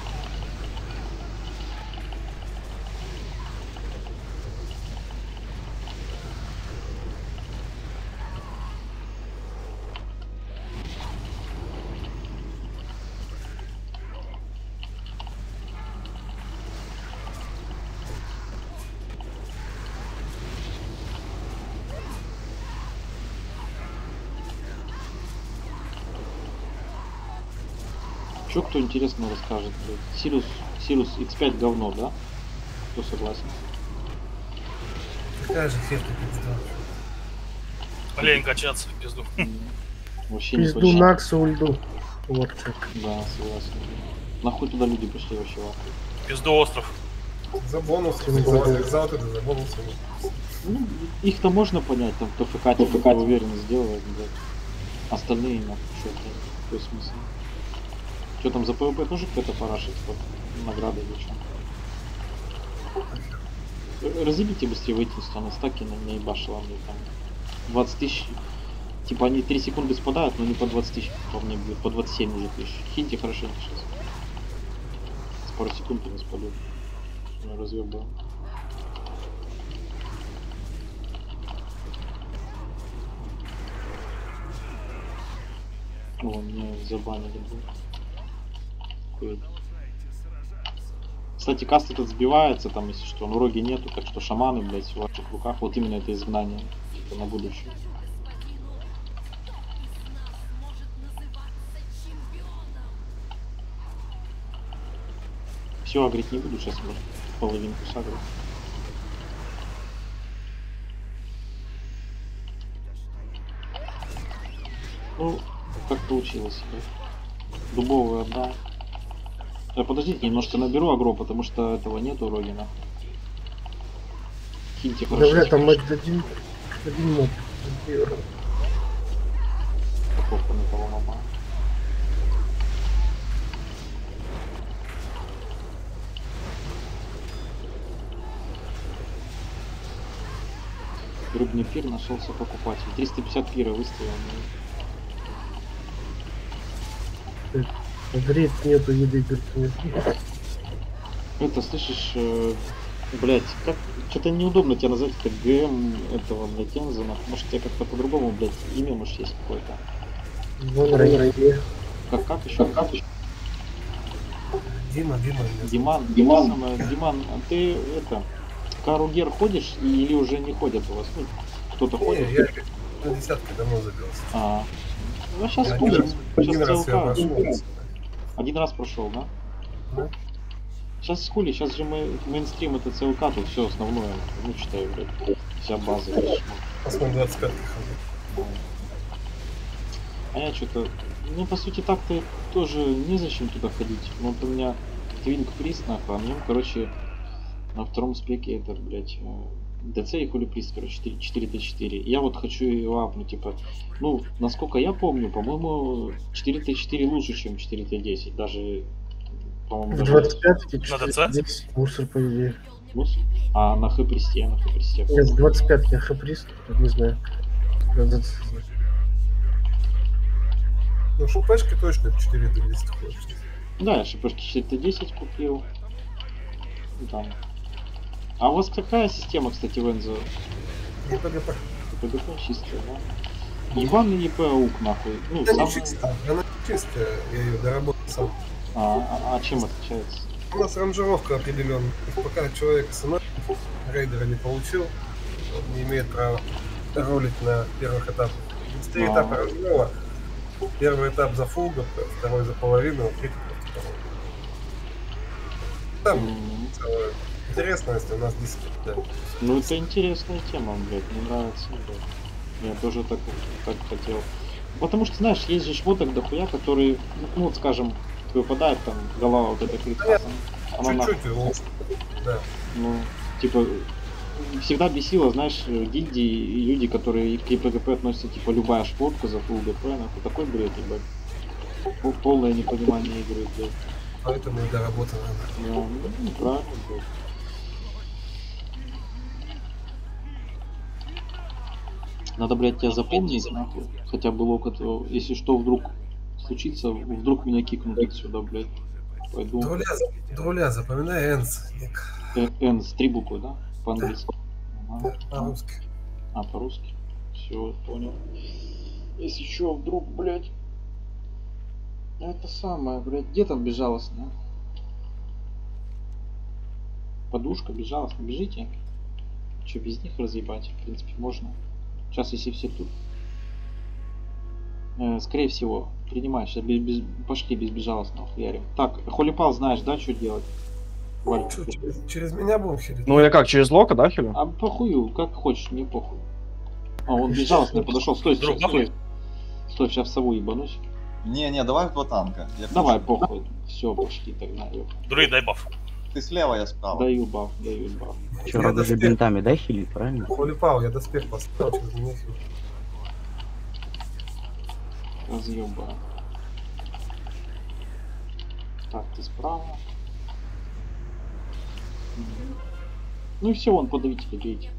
Чё кто интересно расскажет, блядь? Сирус X5 говно, да? Кто согласен? Какая же ферта пизда. Лень качаться в пизду. Вообще не Пизду хочется. Наксу ульду. Вот как. Да, согласен. Нахуй туда люди пришли вообще в ахуй. Пизду остров. За бонус, за вот это, за бонус. Ну, их-то можно понять, там кто ФК типа уверенно сделает, блядь. Остальные, нахуй, что это? Какой смысл? Что там за ПВП тоже кто-то парашит, типа, награды или что? Разъебите быстрее выйти, на стаки на наебашило мне там 20 тысяч. Типа они 3 секунды спадают, но не по 20 тысяч, по мне будет, по 27 уже тысяч. Хиньте хорошенько сейчас. С пару секунд не спадут. Разъебал. О, мне забанили. Кстати, каст этот сбивается, там, если что, но роги нету, так что шаманы, блядь, в ваших руках. Вот именно это изгнание, типа, на будущее. Все, агрить не буду, сейчас может половинку сагрить. Ну, как получилось, блядь. Дубовую отдал. Подождите, немножко наберу агро, потому что этого нету Рогина. Киньте Да, хорошо. бля, там один моб. Парковка на того моба. Рыбный пир нашелся покупатель. 350 пира выставил. Грет нету еды, говорит. Это, слышишь, блять, как что-то неудобно тебя назвать, это ГМ этого, блядь, Энза, может тебе как-то по-другому, блядь, имя, может, есть какое-то. Вон Райе. Как еще? Дима. Диман, Диман, а ты это, Каругер ходишь или уже не ходят у вас? Ну, кто-то Не, ходит? я на десятки давно забился. Ну сейчас Я ходим. один раз я Сейчас пошел. один раз прошел, да? Да. Сейчас хули, сейчас же мейнстрим это ЦЛК, тут все основное, ну считаю, блядь, вся база. Посмотрим 25 ходил. А я что-то, ну по сути так-то тоже незачем туда ходить. Вот у меня Твинк Прист, нахуй, а мне, короче, на втором спеке это, блядь, ДЦ и хули Прист, короче, 4Т4. Я вот хочу его апнуть, типа, ну, насколько я помню, по-моему, 4Т4 лучше, чем 4Т10, даже, по-моему, В даже 25-ке На ДЦ? 10 мусор, по идее. плюс. А на Х-Присте, Нет, в 25-ке хаприст, не знаю. Надо знать. Ну, шупешки точно 4 до 10 ходишь. Да, я шипешки 4Т10 купил. Ну, там. А у вас какая система, кстати, в Энзо? Не ПГП. ПГП чистая, да? Ебаный ЕП аук, нахуй. Ну, Она сам... не чистая, она чистая, я ее доработал сам. А чем отличается? У нас ранжировка определенная. Пока человек СН рейдера не получил, он не имеет права ролить на первых этапах. Есть 3 этапа разгона. Первый этап за фулл ГП, второй за половину, а третий просто половину. Там целая интересность у нас действительно. Ну это интересная тема, блядь, мне нравится, блядь. Я тоже так хотел. Потому что, знаешь, есть же шмоток дохуя, которые, ну вот скажем, выпадает там голова вот этой клипса, она нахуй. Чуть-чуть его, да. Ну, типа, всегда бесило, знаешь, гильдии и люди, которые к ПГП относятся, типа, любая шмотка за фулл ГП, нахуй, такой бред, ебать. Полное непонимание игры, блядь. Поэтому и доработано. Ну, правильно, блядь. Надо, блядь, тебя запомнить, нахуй. Хотя бы локоть, если что вдруг случится, вдруг меня кикнут отсюда, блядь. Пойду. Друля, запоминай Энс. Энс, 3 буквы, да? По-английски. Ага. По-русски. А, по-русски. Все, понял. Если что, вдруг, блядь. Это самое, блядь. Где там безжалостно? Подушка, безжалостно. Бежите. Че, без них разъебать? В принципе, можно. Сейчас, если все тут. Скорее всего, принимаешь. Пошли без безжалостного хуярим. Так, Холипал знаешь, да, что делать? Валь. Что, через меня будем хилить? Ну я как, через лока, да, хилю? А похую, как хочешь, мне похуй. А, он безжалостно подошел. Стой, Друг, стой. Стой, сейчас в сову ебанусь. Не, давай в 2 танка. Я Давай, хочу. похуй. Все, пошли тогда. Друид, дай баф. Ты слева, я справа. Даю баф, даю баф. Че, Я даже доспех- бинтами, да, хилить, правильно? Холипал, я доспех поставил, через меня хилить. Разъебаю. Так, ты справа. Мгм. Ну и все, вон подавитель, бейте.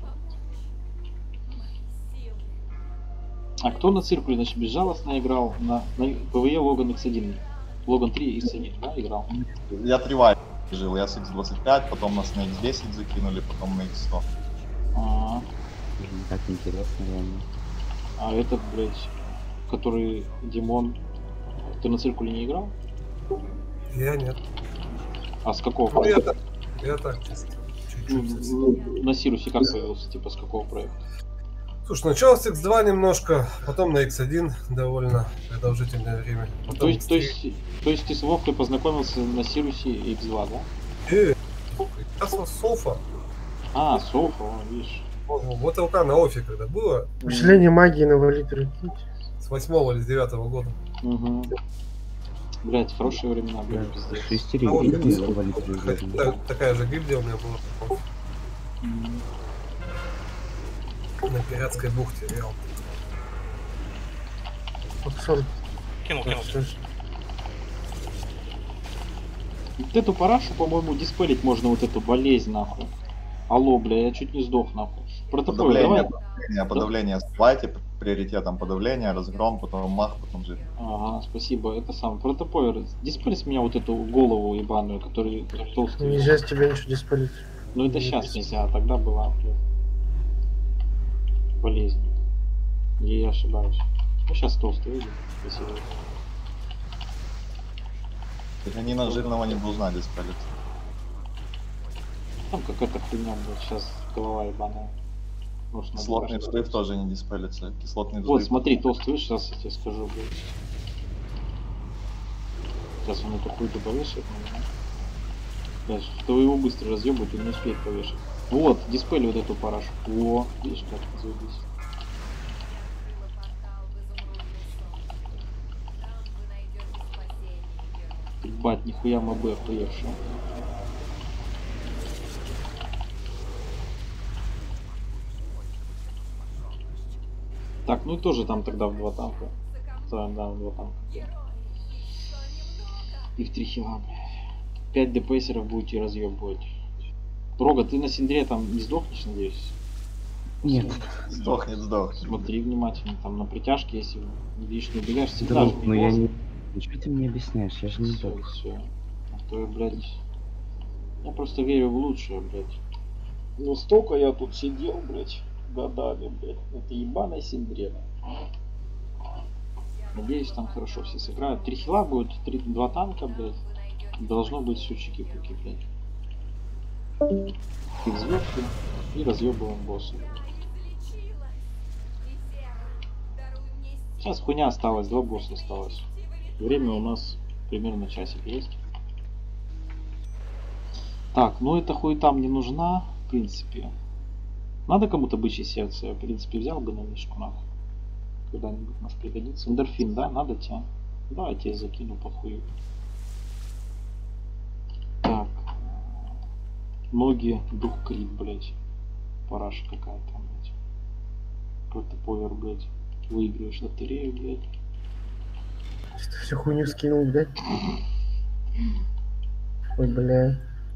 А кто на циркуле, значит, безжалостно играл на ПВЕ Логан X1? Логан 3 X1, да, играл? Я 3 вайпа жил. Я с X25, потом нас на X10 закинули, потом на X100. А, Так интересно, реально. а этот, блядь, который Димон, ты на циркуле не играл? Я нет. А с какого Ну, проекта? я так чисто. Чуть-чуть. На Сирусе как появился, типа с какого проекта? Слушай, начало с X2 немножко, потом на X1 довольно продолжительное время. То Потом есть ты с Вовкой познакомился на Сирусе X2, да? Я с Софа. А, Софа, видишь. Вот ЛК на офе когда было, Усиление магии на валитере. с 8 или с 9 года. Угу. Блять, хорошие времена были, Да, пиздец. шестерик, А вот бинты это- завалить обязательно. Такая же гильдия у меня была Мгм. на Пиратской бухте, реал. Попсон. Кинул. Вот эту парашу, по-моему, диспелить можно, вот эту болезнь, нахуй. Алло, бля, я чуть не сдох, нахуй. Протокол, Подавление, давай. подавление. Давайте приоритетом подавление, разгром, потом мах, потом жир. Ага, спасибо. Это сам протоповер. Диспель с меня вот эту голову ебаную, который толстый. Нельзя с тебя ничего диспалить. Ну это сейчас нельзя, а тогда была болезнь. Или я ошибаюсь. Ну сейчас толстый видим. Спасибо. Они на жирного не должна диспелить. Там какая-то хуйня будет. Сейчас голова ебаная. Может, надо Кислотный даже- взрыв тоже не диспелится. Кислотный Вот, взрыв. смотри, толстый, видишь, сейчас я тебе скажу, блядь. Сейчас он эту хуйню повешает на меня. Блядь, что его быстро разъебать, он не успеет повешать. Вот, дисплей вот эту парашу. О, видишь, как заебись. Ебать, нихуя МБ охуевшая. Так, ну и тоже там тогда в 2 танка. Да, в 2 танка. И в 3 хила, блядь. 5 ДПСеров будете разъебывать. Рога, ты на Синдре там не сдохнешь, надеюсь? Нет. Сдохнет, сдохнет. Смотри внимательно, там на притяжке, если видишь, не убегаешь, всегда Друг, жми ну я газ. не... Ничего ты мне объясняешь, я же не Всё, бог. всё. А то я, блядь... Я просто верю в лучшее, блядь. Ну столько я тут сидел, блядь, годами, блядь. Это ебаная Синдре. Надеюсь, там хорошо все сыграют. 3 хила будет, 2 танка, блядь. Должно быть все чики-пуки, блядь. Их звёздки и разъебываем босса. Сейчас хуйня осталась, 2 босса осталось. Время у нас примерно часик есть. Так, ну эта хуета мне нужна, в принципе. Надо кому-то бычье сердце, я, в принципе, взял бы на мишку, нахуй. Когда-нибудь может пригодится. Эндорфин, да? Надо тебя? Давай я тебе закину по хую. Так. Ноги, дух крит, блять. Параша какая-то, блять. Протоповер, блять. Выигрываешь лотерею, блять. Ты всю хуйню скинул, блядь. Ой, бля.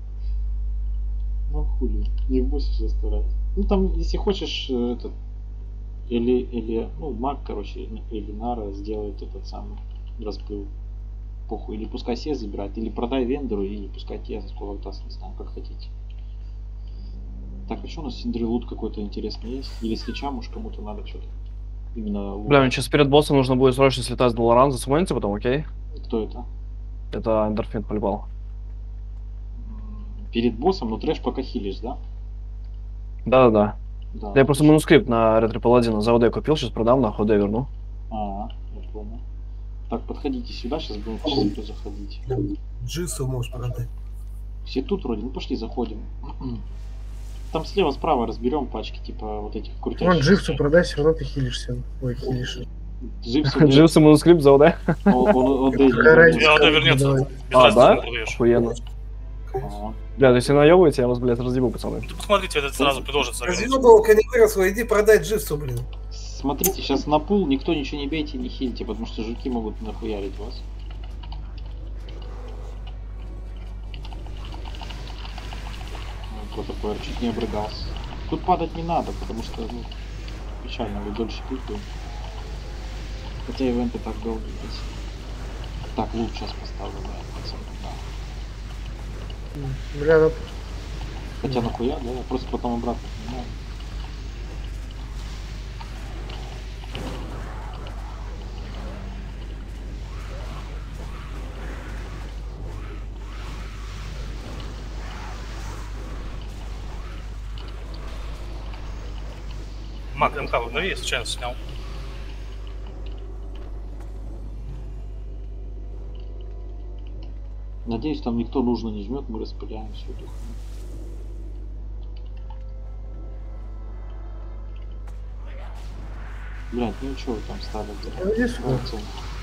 Ну хули, не в боссе сейчас старать. Ну там, если хочешь, этот, или, ну, маг, короче, или Нара сделает этот самый расплыл. Похуй, или пускай себе забирает, или продай вендору и пускай тебе за сколько даст, не знаю, как хотите. Так, а что у нас Синдры лут какой-то интересный есть? Или с лича, может кому-то надо что-то? Именно лут. Бля, мне сейчас перед боссом нужно будет срочно слетать с Долоран, засмоните потом, окей? Кто это? Это эндорфин полюбал. Перед боссом, ну трэш пока хилишь, да? Да-да-да. Да. Я просто манускрипт на Ретро Паладина за ОД купил, сейчас продам, на ОД верну. А, я понял. Так, подходите сюда, сейчас будем потихоньку заходить. Джису можешь продать. Все тут вроде, ну пошли заходим. Там слева-справа разберем пачки, типа вот этих Вон, крутящих. Дживсу продай, все равно ты хилишься. Ой, хилишь. Дживс, Дживс и манускрипт за ОД. он Какая разница? Я ОД вернется. Давай. Без А, разницы, да? кому продаешь. Охуенно. Ага. Бля, если наебываете, я вас, блядь, разъебу, пацаны. Ты посмотрите, это сразу предложит загрузить. Разъебалка не выросла, иди продай Джису, блин. Смотрите, сейчас на пул никто ничего не бейте, не хильте, потому что жуки могут нахуярить вас. Вот такой чуть не обрыгался. Тут падать не надо, потому что, ну, печально, вы дольше кликаем. Хотя ивенты так долгие здесь. Так, лут сейчас поставлю, да, пацаны, да. Бля, ну Хотя нахуя, да, я просто потом обратно понимаю. Мак, МК обнови, я случайно снял. Надеюсь, там никто нужно не жмет, мы распыляем всю эту хуйню. Блядь, ну что вы там стали делать? ну иди сюда. Молодцы.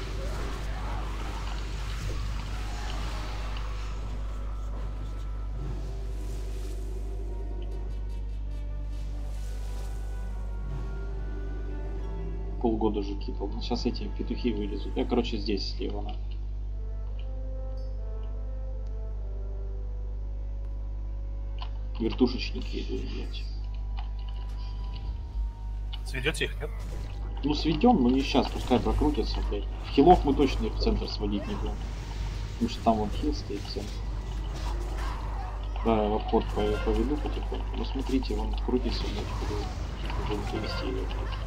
Полгода же кипал. Ну, сейчас эти петухи вылезут. Я, короче, здесь слева на. Вертушечники идут, блядь. Сведете их, нет? Ну сведем, но не сейчас, пускай прокрутятся, блядь. Хилов мы точно их в центр сводить не будем. Потому что там вон хил стоит в центре. Да, в обход поведу потихоньку. Ну смотрите, вон крутится, блядь, уже не перевести его.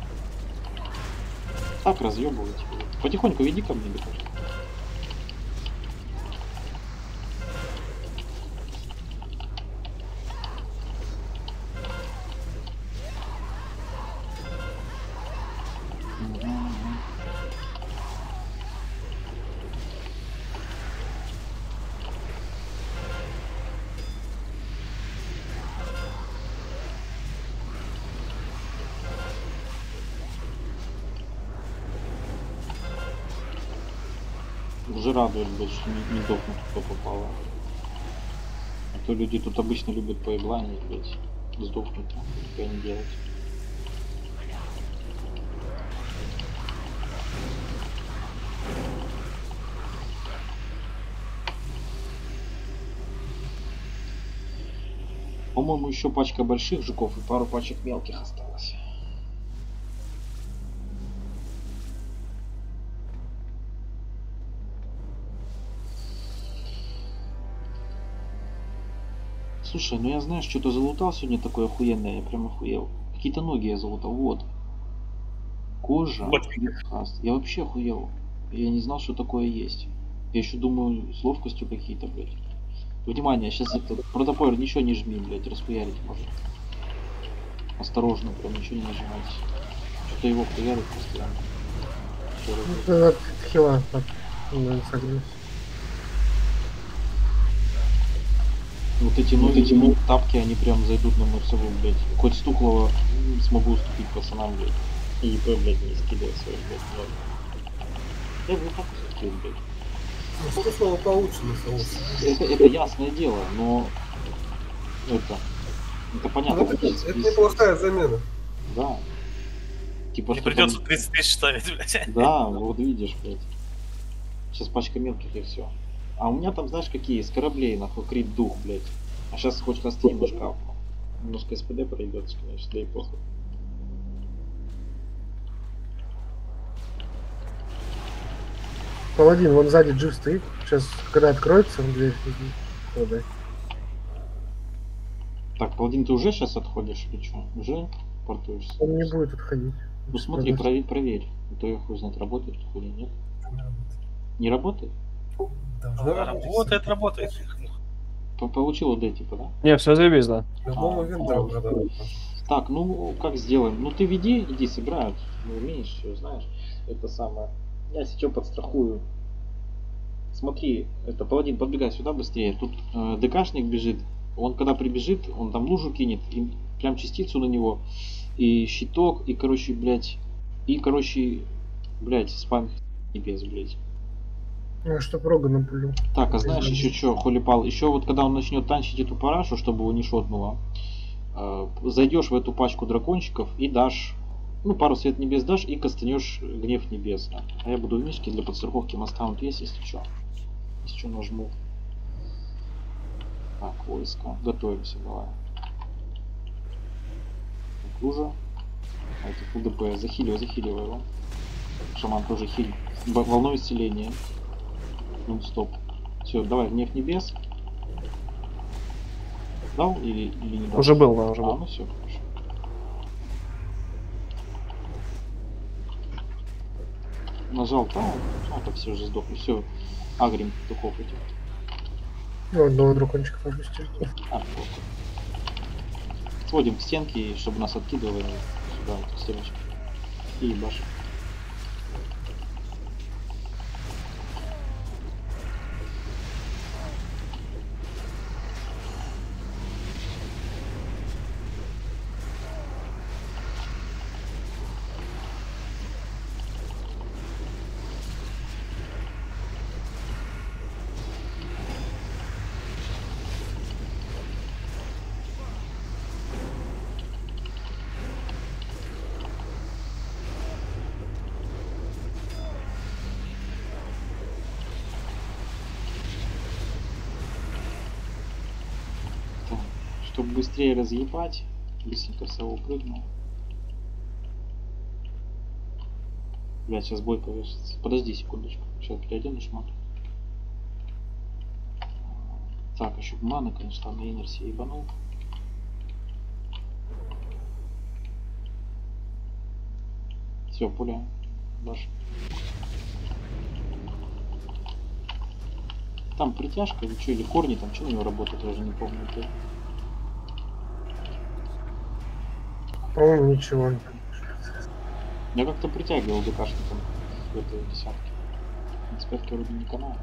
Так, разъебывайте. Потихоньку веди ко мне, бегу. Уже радует, блядь, что не дохнут, кто попало. А то люди тут обычно любят поебланить, блядь, сдохнуть, нихуя не делать. По-моему, еще пачка больших жуков и пару пачек мелких осталось. Слушай, ну я знаешь, что-то залутал сегодня такое охуенное, я прям охуел. Какие-то ноги я залутал, вот. Кожа, Вот. хаст. Я вообще охуел. Я не знал, что такое есть. Я еще думаю, с ловкостью какие-то, блядь. Внимание, сейчас это протопойр ничего не жми, блядь, расхуярить может. Осторожно, прям ничего не нажимайте. Что-то его хуярит постоянно. Это хила, так, он согрелся. Вот эти ноги, тапки, они прям зайдут на морсовую, блядь. Хоть стухлого смогу уступить пацанам, блядь. И ИП, блядь, не скидывать своих, блядь, ноги. Я бы так уступил, блядь. Ну, что слово получше на соус. Это ясное дело, но это понятно. Это неплохая замена. Да. Типа, Не что придется там- 30 тысяч ставить, блядь. Да, вот видишь, блядь. Сейчас пачка мелких и все. А у меня там, знаешь, какие? С кораблей, нахуй, крит дух, блядь. А сейчас хоть хосты немножко апну. Немножко СПД пройдется, конечно, да и похуй. Паладин, вон сзади джив стоит. Сейчас, когда откроется, он дверь подай. Так, Паладин, ты уже сейчас отходишь или что? Уже портуешься? Он не будет отходить. Ну смотри, проверь. А то я хуй знает, работает хуй или нет. Не работает? Работает. Получил ОД, типа, да? Не, все заебись, да. Любому вендору продавать. Так, ну как сделаем? Ну ты веди, иди сыграют. Ну умеешь, все знаешь. Это самое. Я сейчас подстрахую. Смотри, это Паладин, подбегай сюда быстрее. Тут ДКшник бежит. Он когда прибежит, он там лужу кинет, и прям частицу на него. И щиток, и короче, блядь. И короче, блядь, спам небес, блядь. Ну, чтоб рога напулил. Так, а знаешь еще что, холипал? Еще вот когда он начнет танчить эту парашу, чтобы его не шотнуло, зайдешь в эту пачку дракончиков и дашь, ну, пару свет небес дашь и кастанешь гнев небес. Да. А я буду в мишке для подстраховки маскаунт есть, если что. Если что, нажму. Так, войска. Готовимся, давай. Так, лужа. А это фул ДП. Захиливай его. Шаман тоже хиль. Волной исцеления. Ну, стоп. Все, давай, гнев небес. Дал или не дал? Уже был, да, уже А, был. ну все, хорошо. Нажал там, так все уже сдохли. Все, агрим духов этих. Ну, одного дракончика пропустили. А, вот. Сводим к стенке, чтобы нас откидывали сюда, вот, стеночку. И ебашим. Чтобы быстрее разъебать, быстренько в сову прыгнул. Блять, сейчас бой повесится. Подожди секундочку. Сейчас перейдем на шмат. Так, еще маны, конечно, на инерсе ебанул. Все, пуля. Баш. Там притяжка или что, или корни, там что у него работает, я уже не помню. Это... По-моему, ничего. Я как-то притягивал ДКшником в этой десятке. Инспектор вроде не канает.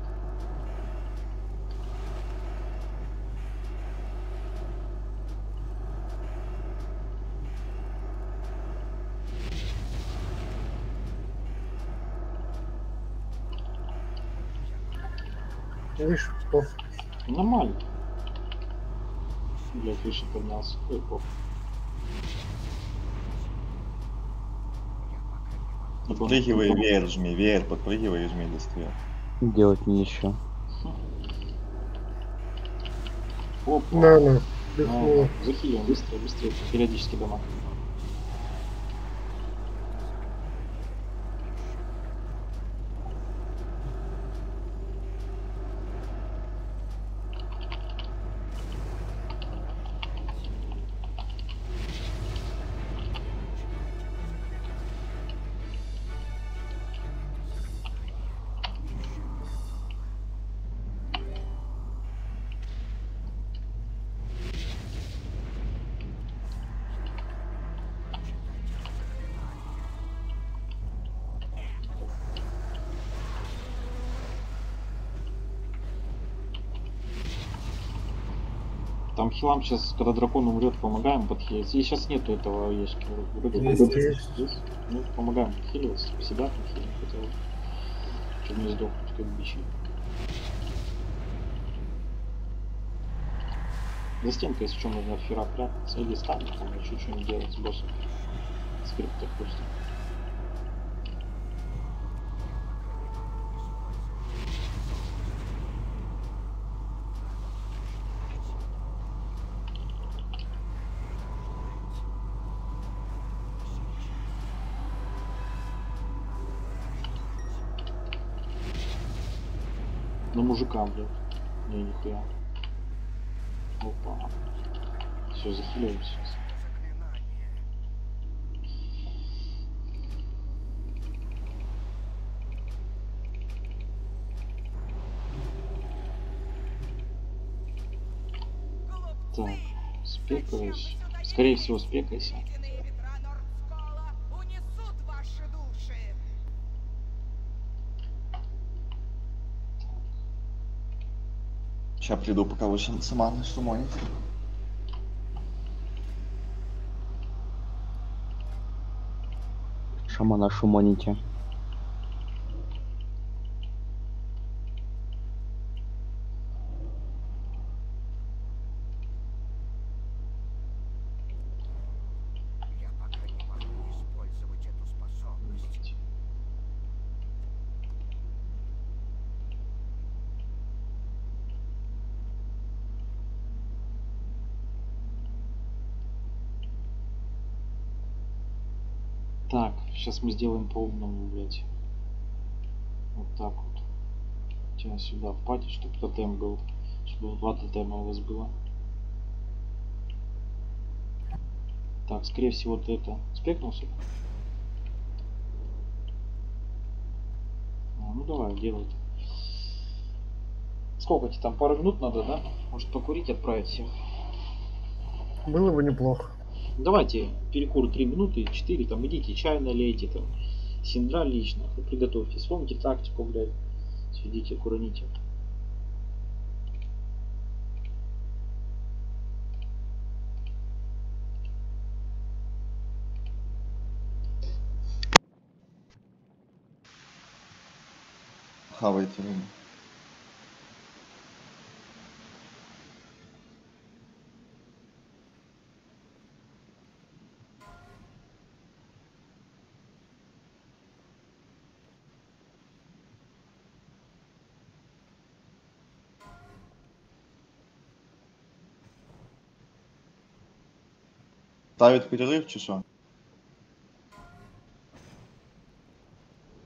Видишь, пох. Нормально. Блять, выше поднялся. Ой, пох. Подпрыгивай, веер, подпрыгивай и жми быстрее. Делать нечего. Опа. На, дыхнула. Захилим, быстрее, быстрее. Периодически дома. Там хилам сейчас, когда дракон умрет, помогаем подхилить. И сейчас нету этого есть. Вроде Есть. Ну, помогаем подхиливаться, себя подхилим хотя бы. Чтобы не сдохнуть, как бичи. За стенкой, если что, можно от фера прятаться. Или станет, там чуть-чуть не делать с боссом. Скрипт так просто. На мужика, блядь. Не, нихуя. Опа. Все, захиляем сейчас. Так, спекаюсь. Скорее всего, спекайся. Сейчас приду, пока вы сама штурмоните. Шамана шумоните. Так, сейчас мы сделаем по умному, блядь. Вот так вот. Тебя сюда в пати, чтобы тотем был. Чтобы 2 тотема у вас было. Так, скорее всего, ты это спекнулся? Ну давай, делай. Сколько тебе там? Пару минут надо, да? Может покурить, отправить всех? Было бы неплохо. Давайте перекур 3 минуты, 4, там идите, чай налейте, там, синдра лично, приготовьте, вспомните тактику, блядь, сидите, кураните. Хавайте рыбу. Ставить перерыв, чи що?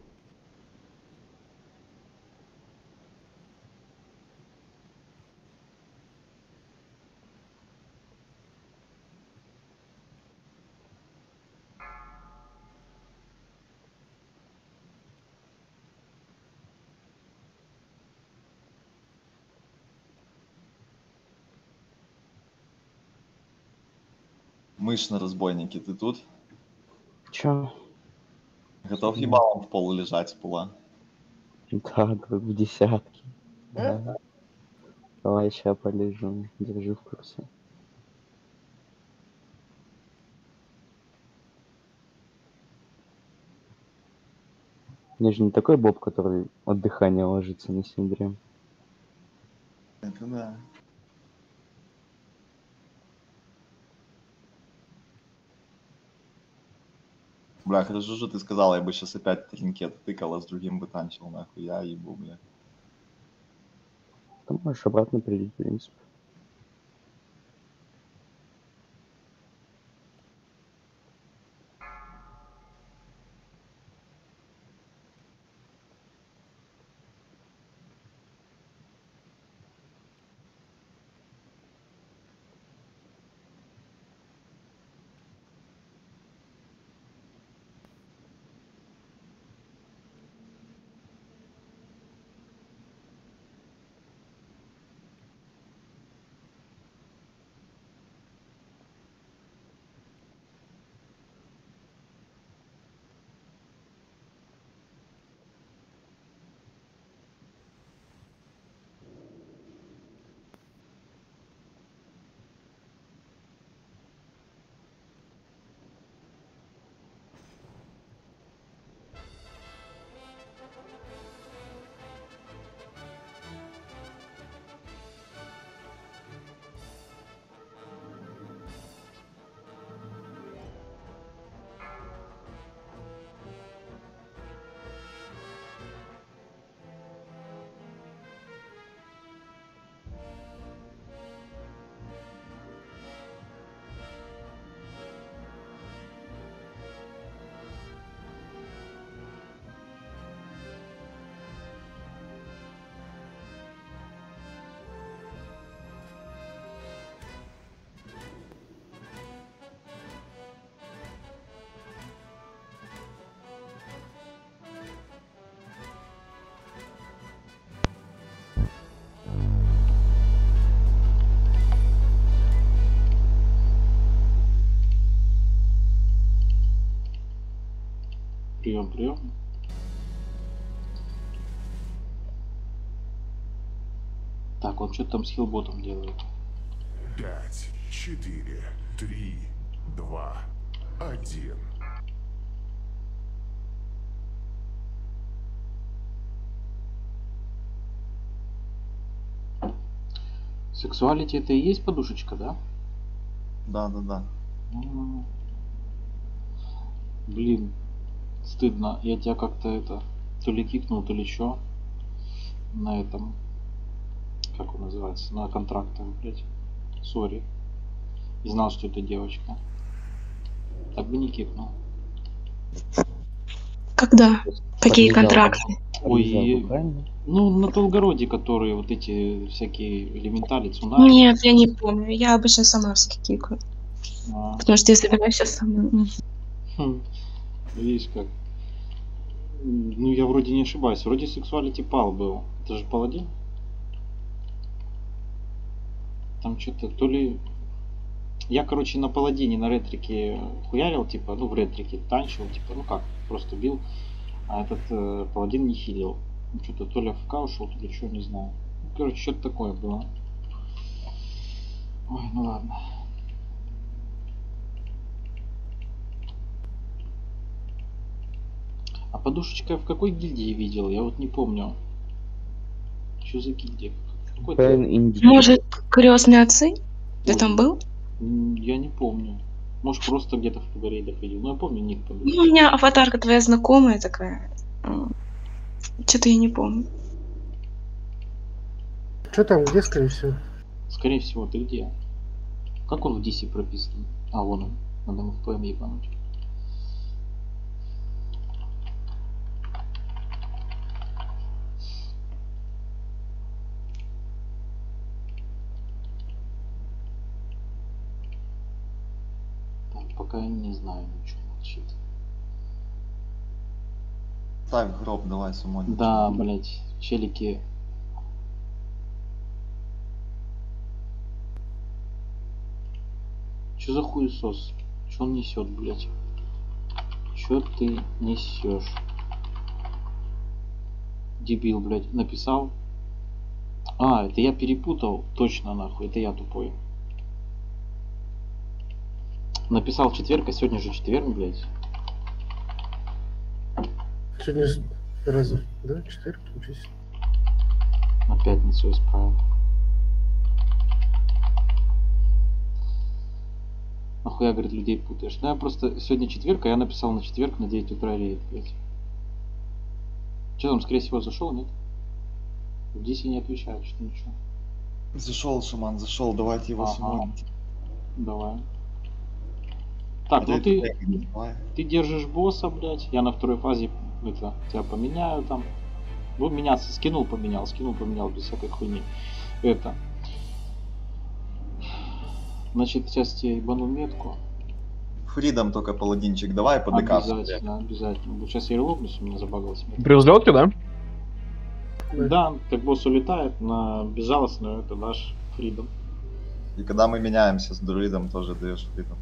Мышь на разбойнике, ты тут? Чё? Готов ебалом в полу лежать с пола? Да, в десятке. Да. Давай ща полежу. Держи в курсе. Я же не такой Боб, который от дыхания ложится на синдре. Это да. Бля, хорошо, что ты сказала, я бы сейчас опять тринкет тыкала, с другим бы танчил, нахуй, я ебу, бля. Ты можешь обратно прилить, в принципе. Прием, прием. Так, он что-то там с хилботом делает. 5, 4, 3, 2, 1. Сексуалити это и есть подушечка, да? Да. Блин, стыдно. Я тебя как-то это то ли кикнул, то ли что на этом, как он называется, на контрактах, блять. Сори. И знал, что это девочка. Так бы не кикнул. Когда? Какие Подвязал. контракты? Ой, Подвязал, правильно? ну на Толгороде, которые вот эти всякие элементали, цунами. Нет, я не помню. Я обычно сама кикаю. А, Потому что я собираю все сама. хм, видишь как. Ну я вроде не ошибаюсь. Вроде сексуалити пал был. Это же паладин? Там что-то то ли... Я, короче, на паладине, на ретрике хуярил, типа, ну в ретрике танчил, типа, ну как, просто бил. А этот паладин не хилил. Ну, что-то то ли АФК ушел, то ли что, не знаю. Ну, короче, что-то такое было. Ой, ну ладно. А подушечка в какой гильдии видел? Я вот не помню. Что за гильдия? Какой-то... Пен Инди. Может, крестные отцы? Ты Ой, там был? Я не помню. Может, просто где-то в рейдах видел. Но я помню ник Ну, подушечки. у меня аватарка твоя знакомая такая. Что-то я не помню. Что там, где, скорее всего? Скорее всего, ты где? Как он в DC прописан? А, вон он. Надо ему в ПМ ебануть. Так, пока я не знаю ничего, молчит. Ставь гроб, давай, сумоним. Да, блять, челики. Что за хуесос? Что он несет, блядь? Что ты несешь? Дебил, блядь, написал. А, это я перепутал. Точно, нахуй, это я тупой. Написал четверг, а сегодня же четверг, блядь. Сегодня разве? Да, четверг, учись. На пятницу исправил. Нахуя, говорит, людей путаешь. Ну я просто сегодня четверг, а я написал на четверг на 9 утра рейд, блядь. Че там, скорее всего, зашел, нет? В Дисе не отвечают, что ничего. Зашел, Шаман, зашел, давайте его суммируем. Давай. Так, ну ты держишь босса, блядь. Я на второй фазе это тебя поменяю там. Ну, меняться, скинул, поменял, без всякой хуйни. Это. Значит, сейчас тебе ебану метку. Фридом только паладинчик, давай по ДК. Обязательно, обязательно. Вот сейчас я релогнусь, у меня забагалась метка. При взлетке, да? Да, как босс улетает на безжалостную, это наш фридом. И когда мы меняемся с друидом, тоже даешь фридом.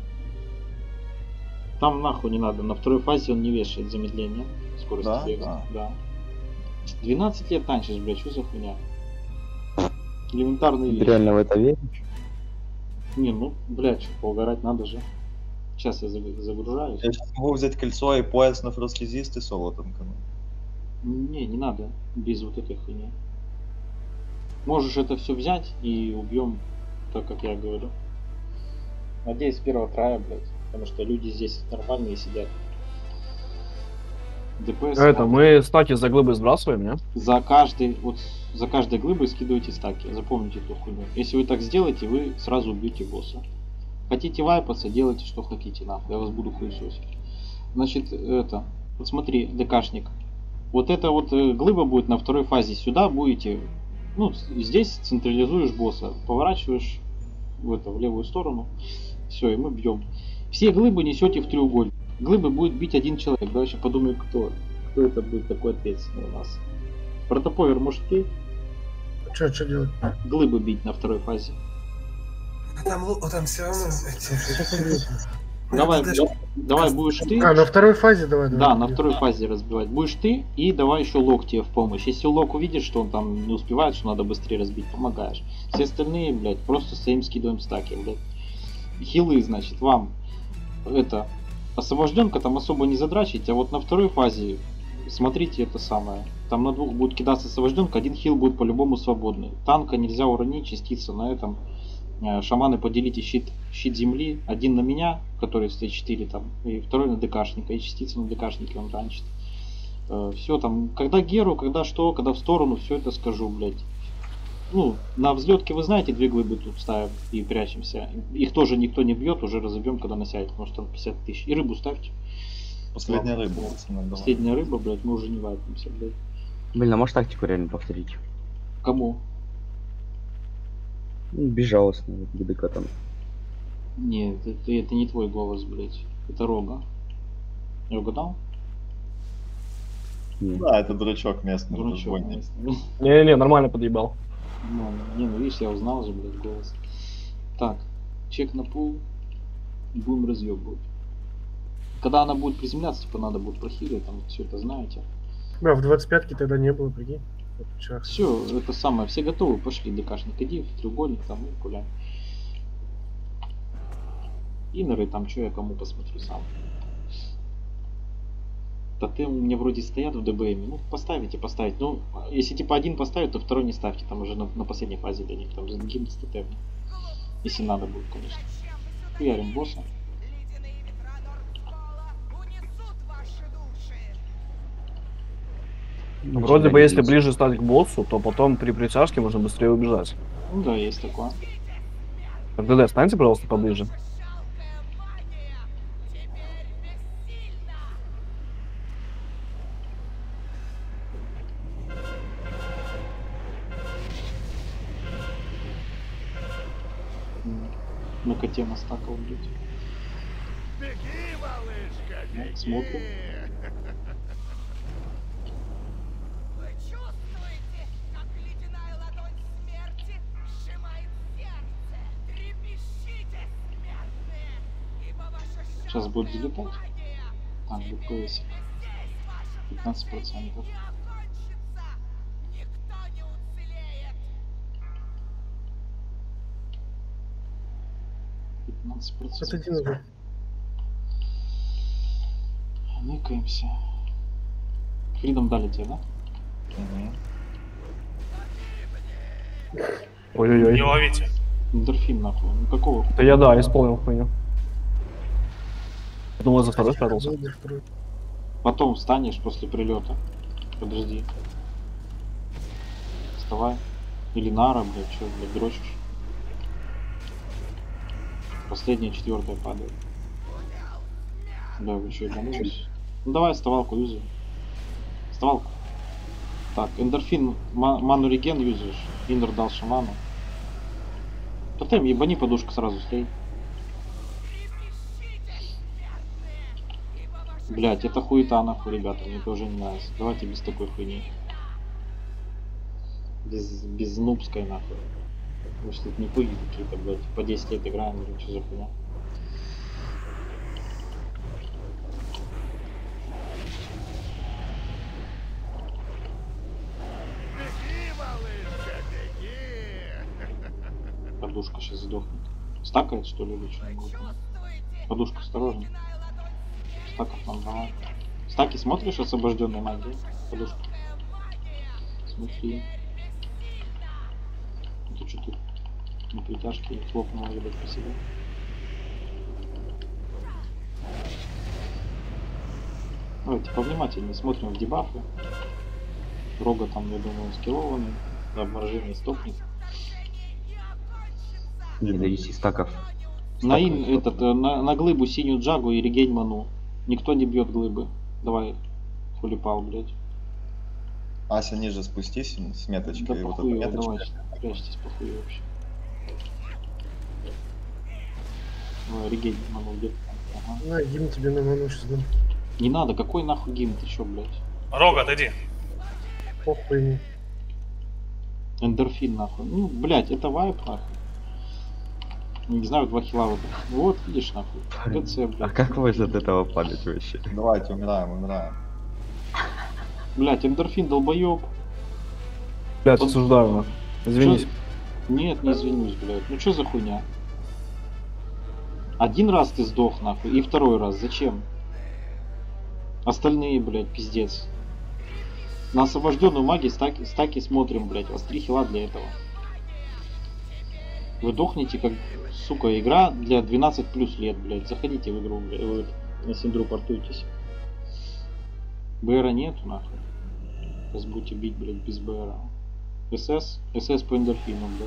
Там нахуй не надо, на второй фазе он не вешает замедление скорости Да? бега. Да. 12 лет танчишь, блядь, что за хуйня? Элементарный Ты вещь. реально в это веришь? Не, ну, блядь, что, поугарать надо же. Сейчас я загружаюсь. Я сейчас могу взять кольцо и пояс на фроскизист и соло танкану. Не надо, без вот этой хуйни. Можешь это все взять и убьем, так как я говорю. Надеюсь, с первого трая, блядь. Потому что люди здесь нормальные сидят. ДПС. Это, мы стаки за глыбы сбрасываем, не? За каждой глыбой скидываете стаки. Запомните эту хуйню. Если вы так сделаете, вы сразу убьете босса. Хотите вайпаться, делайте что хотите, нахуй. Я вас буду хуесосить. Значит, это. Вот смотри, ДКшник. Вот эта вот глыба будет на второй фазе. Сюда будете. Ну, здесь централизуешь босса. Поворачиваешь в левую сторону. Все, и мы бьем. Все глыбы несете в треугольник. Глыбы будет бить один человек. Давай еще подумай, кто это будет такой ответственный у нас. Протоповер, может, ты? Что делать? Глыбы бить на второй фазе. Там все равно Давай будешь ты. А, на второй фазе давай. Да, на второй фазе разбивать. Будешь ты, и давай еще Лок тебе в помощь. Если Лок увидишь, что он там не успевает, что надо быстрее разбить, помогаешь. Все остальные, блядь, просто своим скидываем стаки, блядь. Хилы, значит, вам это освобожденка там особо не задрачить, а вот на второй фазе смотрите это самое. Там на двух будет кидаться освобожденка, один хил будет по-любому свободный. Танка нельзя уронить, частица на этом. Шаманы, поделите щит земли. Один на меня, который стоит 4 там, и второй на ДКшника, и частица на ДКшнике он раньше. Все там, когда Геру, когда что, когда в сторону, все это скажу, блядь. Ну, на взлетке вы знаете, 2 глыбы тут ставим и прячемся. Их тоже никто не бьет, уже разобьем, когда насядет, потому что там 50 тысяч. И рыбу ставьте. Последняя рыба. Последняя рыба, блядь, мы уже не вайпаемся, блядь. Блин, а можешь тактику реально повторить? Кому? Ну, безжалостно, ГДК там. Нет, это не твой голос, блядь. Это Рога. Я угадал? Да, это дурачок местный. Дурачок местный. Не, нормально подъебал. Ну видишь, я узнал же, блядь, голос. Так, чек на пул. Будем разъебывать. Когда она будет приземляться, типа надо будет прохилить, там все это знаете. Да, в 25-ке тогда не было, прикинь. Все, это самое, все готовы, пошли, ДКшник, иди в треугольник, там, и гуляй. Инеры, там, что я кому посмотрю сам. Тотемы у меня вроде стоят в ДБМ, ну, поставить. Ну, если типа один поставить, то второй не ставьте, там уже на последней фазе для них, там, гимн с тотемом. Если надо будет, конечно. Хуярим босса. Вроде бы, если ближе стать к боссу, то потом при притяжке можно быстрее убежать. Ну да, есть такое. Так, ДД, станьте, пожалуйста, поближе. Ну-ка, тема стакал, блядь. Ну, смотрим. Вы чувствуете, как ледяная ладонь смерти сжимает сердце? Трепещите, смерть! Сейчас будет взлетать. Так, ДПС. 15%. Это один уже. Ныкаемся. Фридом дали тебе, да? Ой-ой-ой. Не ловите. Эндорфин нахуй. Ну какого? Это я, да, исполнил хуйню. Я думал, за второй спрятался. Потом встанешь после прилета. Подожди. Вставай. Или нара, блядь, что, блядь, дрочишь? Последняя, четвертая падает. Да, вы что, ебанулись? Ну давай вставалку юзай. Вставалку. Так, эндорфин, ману реген юзаешь. Иннер дал шаману. Потом ебани подушку сразу слей. Блять, это хуета нахуй, ребята, мне тоже не нравится. Давайте без такой хуйни. Без нубской нахуй. Может это не хуйни какие-то, блять, по 10 лет играем, или что за хуйня. Подушка сейчас сдохнет. Стакает что ли или что? Подушка, осторожно. Стаков нам давай. Стаки смотришь, освобожденной магией? Подушка. Смотри. Это что тут? На притяжке хлопнуло, ебать, по себе. Давайте повнимательнее смотрим в дебафы. Рога там, я думаю, скиллованный. Обморожение стопнет. Не довести стаков. На глыбу синюю джагу и регень ману. Никто не бьет глыбы. Давай, хулипал, блядь. Ася, ниже спустись с меточкой. Да вот похуй, эта меточка. давайте, прячьтесь похуй вообще. Ой, регень ману где-то. Ага. На, гимн тебе на ману сейчас дам. Не надо, какой нахуй гимн, ты чё, блядь? Рога, отойди. Похуй. Эндорфин нахуй. Ну, блядь, это вайп нахуй. Не знаю, 2 хила вот. Вот, видишь нахуй. ГЦ, А блядь. как можно от этого падать вообще? Давайте, умираем. Блядь, эндорфин долбоёб. Блядь, осуждаю, нахуй. Извинись. Чё? Нет, не извинюсь, блядь. Ну что за хуйня? Один раз ты сдох, нахуй, и второй раз. Зачем? Остальные, блядь, пиздец. На освобожденную магию стаки смотрим, блядь. У вас 3 хила для этого. Вы дохнете, как, сука, игра для 12 плюс лет, блядь. Заходите в игру, блядь. Вы на Синдру портуйтесь. БРа нету, нахуй. Сейчас будете бить, блядь, без БРа. СС по эндорфину, блядь.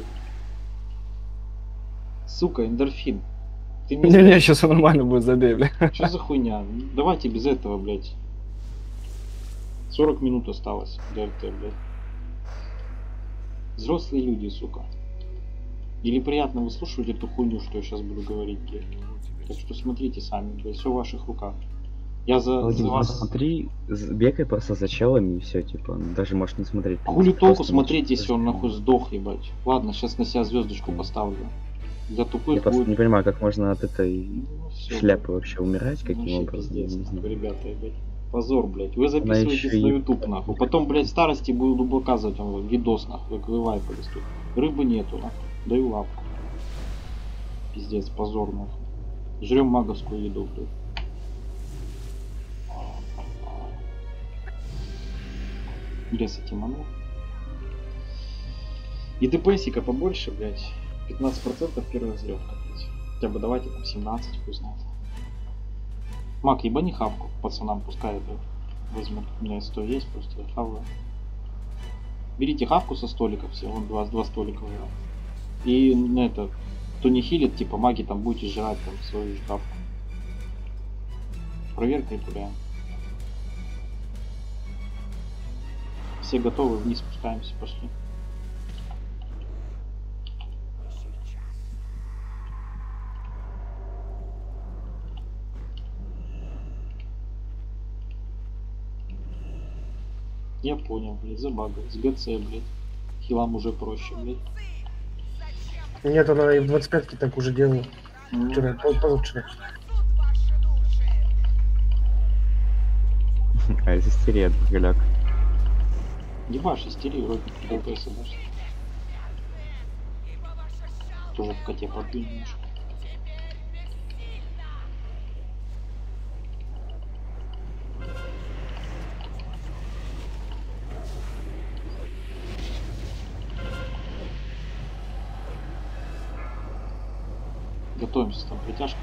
Сука, эндорфин. Ты не... Не-не, сейчас все нормально будет, забей, блядь. Что за хуйня? Давайте без этого, блядь. 40 минут осталось до РТ, блядь. Взрослые люди, сука. Или приятно выслушивать эту хуйню, что я сейчас буду говорить, блядь. Так что смотрите сами, блядь, все в ваших руках. Я за вас... Смотри, бегай просто за челами и все, типа, даже можешь не смотреть. Хули толку смотреть, если он нахуй сдох, ебать. Ладно, сейчас на себя звездочку поставлю. Для тупых Я просто будет... не понимаю, как можно от этой всё, шляпы вообще умирать, каким вообще образом. я пиздец, не знаю. нахуй, ребята, ебать. Позор, блядь. Вы записываетесь ещё на и- YouTube, нахуй. Потом, блядь, в старости буду показывать вам видос, нахуй, как вы вайпались тут. Рыбы нету, нахуй. Даю лапку. Пиздец, позор, нахуй. Жрем маговскую еду, блядь. Лесайте ману. И ДПСика побольше, блядь. 15% первый взлет, блядь. Хотя бы давайте там 17, хуй знает. Мак, ебани хавку пацанам, пускай это возьмут. У меня 100 есть, просто я хаваю. Берите хавку со столиков, все, вон два столика уже. И на это, кто не хилит, типа маги там будете жрать там свою хавку. Проверка и гуляем. Все готовы, вниз спускаемся, пошли. Я понял, блядь, забагал. С ГЦ, блядь. Хилам уже проще, блядь. Нет, она и в 25-ке так уже делала. Ну, Вчера, позавчера. А из истерии голяк. Ебашь, истерии, вроде ДПС ебашь. Тоже в коте подбил немножко. Готовимся, там притяжка.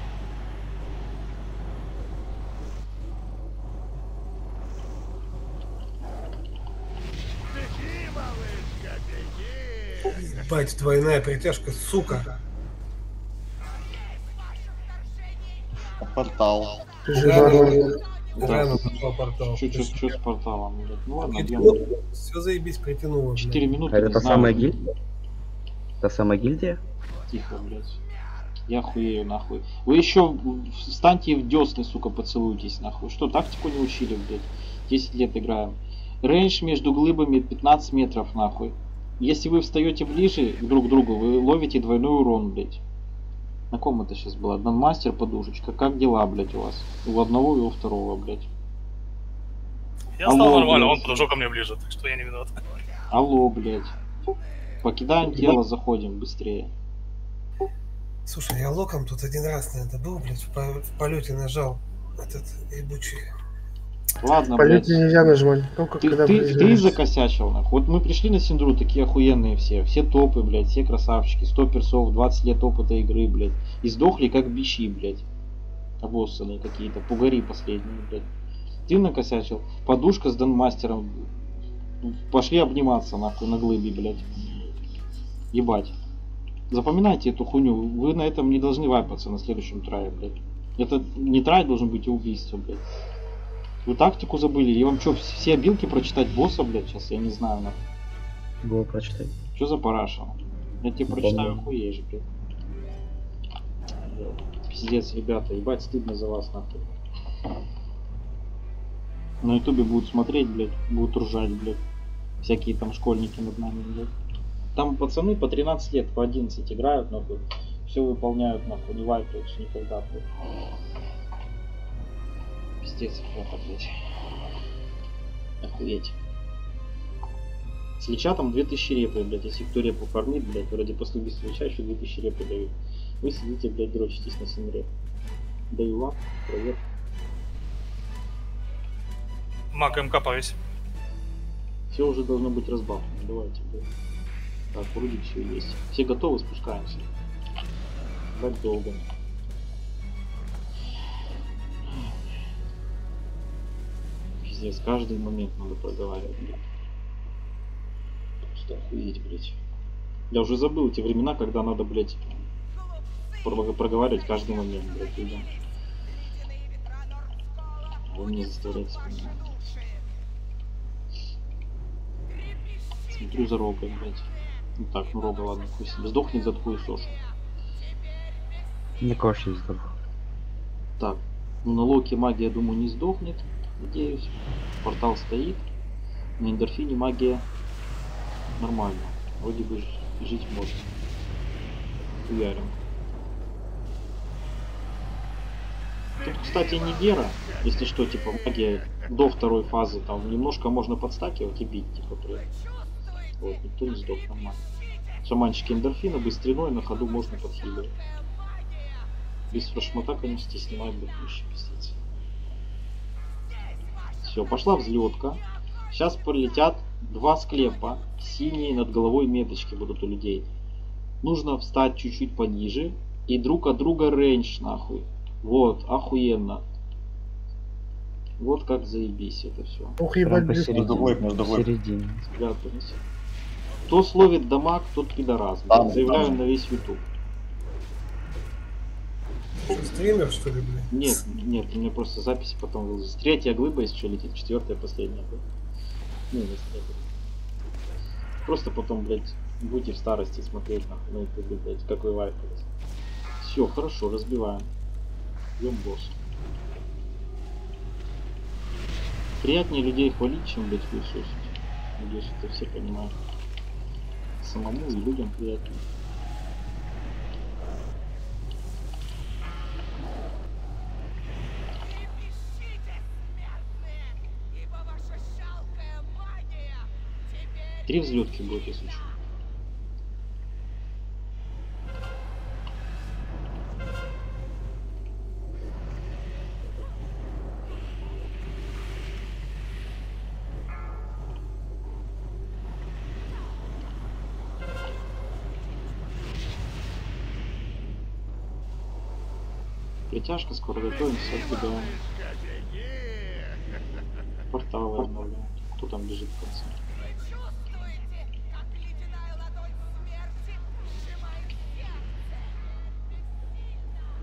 Ебать, двойная притяжка, сука. Портал. Ты же рано. Рано пошел портал. Чуть-чуть с порталом, блядь. Ну ладно, бьем. Все заебись, притянуло. 4 минуты. А это не та знаю. самая гильдия? Та самая гильдия? Тихо, блядь. Я хуею, нахуй. Вы еще встаньте в десны, сука, поцелуйтесь, нахуй. Что, тактику не учили, блядь? 10 лет играем. Рейндж между глыбами 15 метров, нахуй. Если вы встаете ближе друг к другу, вы ловите двойной урон, блядь. На ком это сейчас было? Данмастер, подушечка. Как дела, блядь, у вас? У одного и у второго, блядь. Я стал Алло, нормально, блядь. он подошел ко мне ближе, так что я не виноват. Алло, блядь. Покидаем тело, заходим быстрее. Слушай, я локом тут один раз, наверное, был, блядь, в полете нажал этот ебучий. Ладно, В полете блядь. нельзя нажимать, только когда Ты приземляешься. закосячил, нахуй. Вот мы пришли на Синдру, такие охуенные все. Все топы, блядь, все красавчики. 100 персов, 20 лет опыта игры, блядь. И сдохли как бичи, блядь. Обоссанные какие-то, пугари последние, блядь. Ты накосячил. Подушка с Данмастером. Пошли обниматься, нахуй, на глыбе, блядь. Ебать. Запоминайте эту хуйню. Вы на этом не должны вайпаться на следующем трае, блядь. Это не трай должен быть, а убийство, блядь. Вы тактику забыли? Я вам что, все обилки прочитать босса, блядь, сейчас? Я не знаю, нахуй. Го прочитай. Что за параша? Я тебе прочитаю, охуеешь, блядь. Пиздец, ребята, ебать, стыдно за вас, нахуй. На ютубе будут смотреть, блядь, будут ржать, блядь. Всякие там школьники над нами, блядь. Там пацаны по 13 лет, по 11 играют, нахуй. Все выполняют, нахуй, не вайпаются никогда, блядь. Пиздец, ребята, блядь. Охуеть. С Лича там 2000 репы, блядь. Если кто репу фармит, блядь, вроде после убийства Лича еще 2000 репы дают. Вы сидите, блядь, дрочитесь на Синре. Даю лак, привет. Маг МК повесь. Все уже должно быть разбавлено. Давайте, блядь. Так, вроде все есть. Все готовы, спускаемся. Так долго. Пиздец, каждый момент надо проговаривать, блядь. Просто охуеть, блядь. Я уже забыл те времена, когда надо, блядь, проговаривать каждый момент, блядь, людям. Вы меня заставляете вспоминать. Смотрю за Рогой, блядь. Ну так, ну Рога, ладно, хуй себе. Сдохнет за такую сошу. Не кош не сдох. Так, ну на Локе магия, думаю, не сдохнет. Надеюсь. Портал стоит. На Эндорфине магия нормально. Вроде бы жить можно. Уярим. Тут, кстати, не Гера. Если что, типа магия до второй фазы, там немножко можно подстакивать и бить, типа, блядь. Вот, никто не сдох, нормально. Шаманчики эндорфина, быстриной, на ходу можно подхиливать. Без фрешмота, конечно, снимать будет проще, пиздец. Все, пошла взлетка. Сейчас полетят два склепа. Синие над головой меточки будут у людей. Нужно встать чуть-чуть пониже. И друг от друга рейндж, нахуй. Вот, охуенно. Вот как заебись это все. Ух, ебать, близко. Между двоих. Середине. Спрятались. Кто словит дамаг, тот пидорас. Там, Заявляю там. на весь YouTube. Стример, что ли, блядь? Нет, нет, у меня просто записи потом выложить. Третья глыба еще летит, четвертая, последняя глыба. Ну, не третья. Просто потом, блядь, будете в старости смотреть нахуй на YouTube, блядь, какой вайпились. Все, хорошо, разбиваем. Бьем босса. Приятнее людей хвалить, чем, блядь, хуесосить. Надеюсь, это все понимают. Самому и людям приятнее. 3 взлетки будет, если что. Притяжка, скоро готовимся, отбегаем. Порталы обновляем. Кто там бежит в конце? Вы чувствуете, как ледяная ладонь смерти сжимает сердце? Бессильно.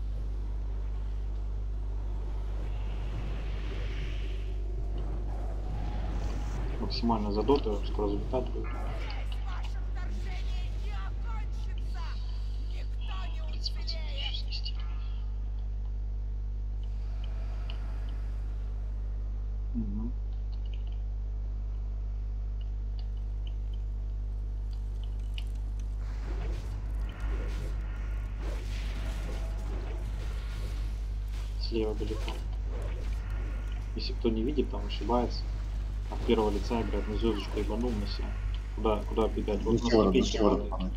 Максимально задотаю, скоро залетать будет. Ваше вторжение не окончится. Никто не уцелеет. Угу. Слева далеко. Если кто не видит, там ошибается. От первого лица играет на звездочку ебанул на себя. Куда бегать? Вот на ступеньки падает.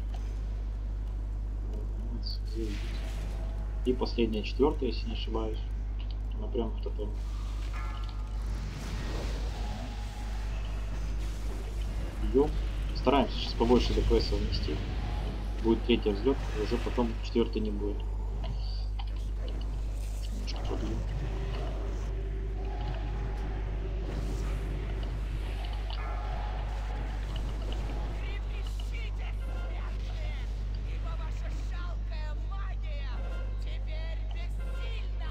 И последняя 4-я, если не ошибаюсь. Она прям в тотем. Идем. Стараемся сейчас побольше ДПС внести. Будет 3-я взлет, уже потом 4-й не будет. Немножко подъем. Трепещите, смертные, ибо ваша жалкая магия теперь бессильна.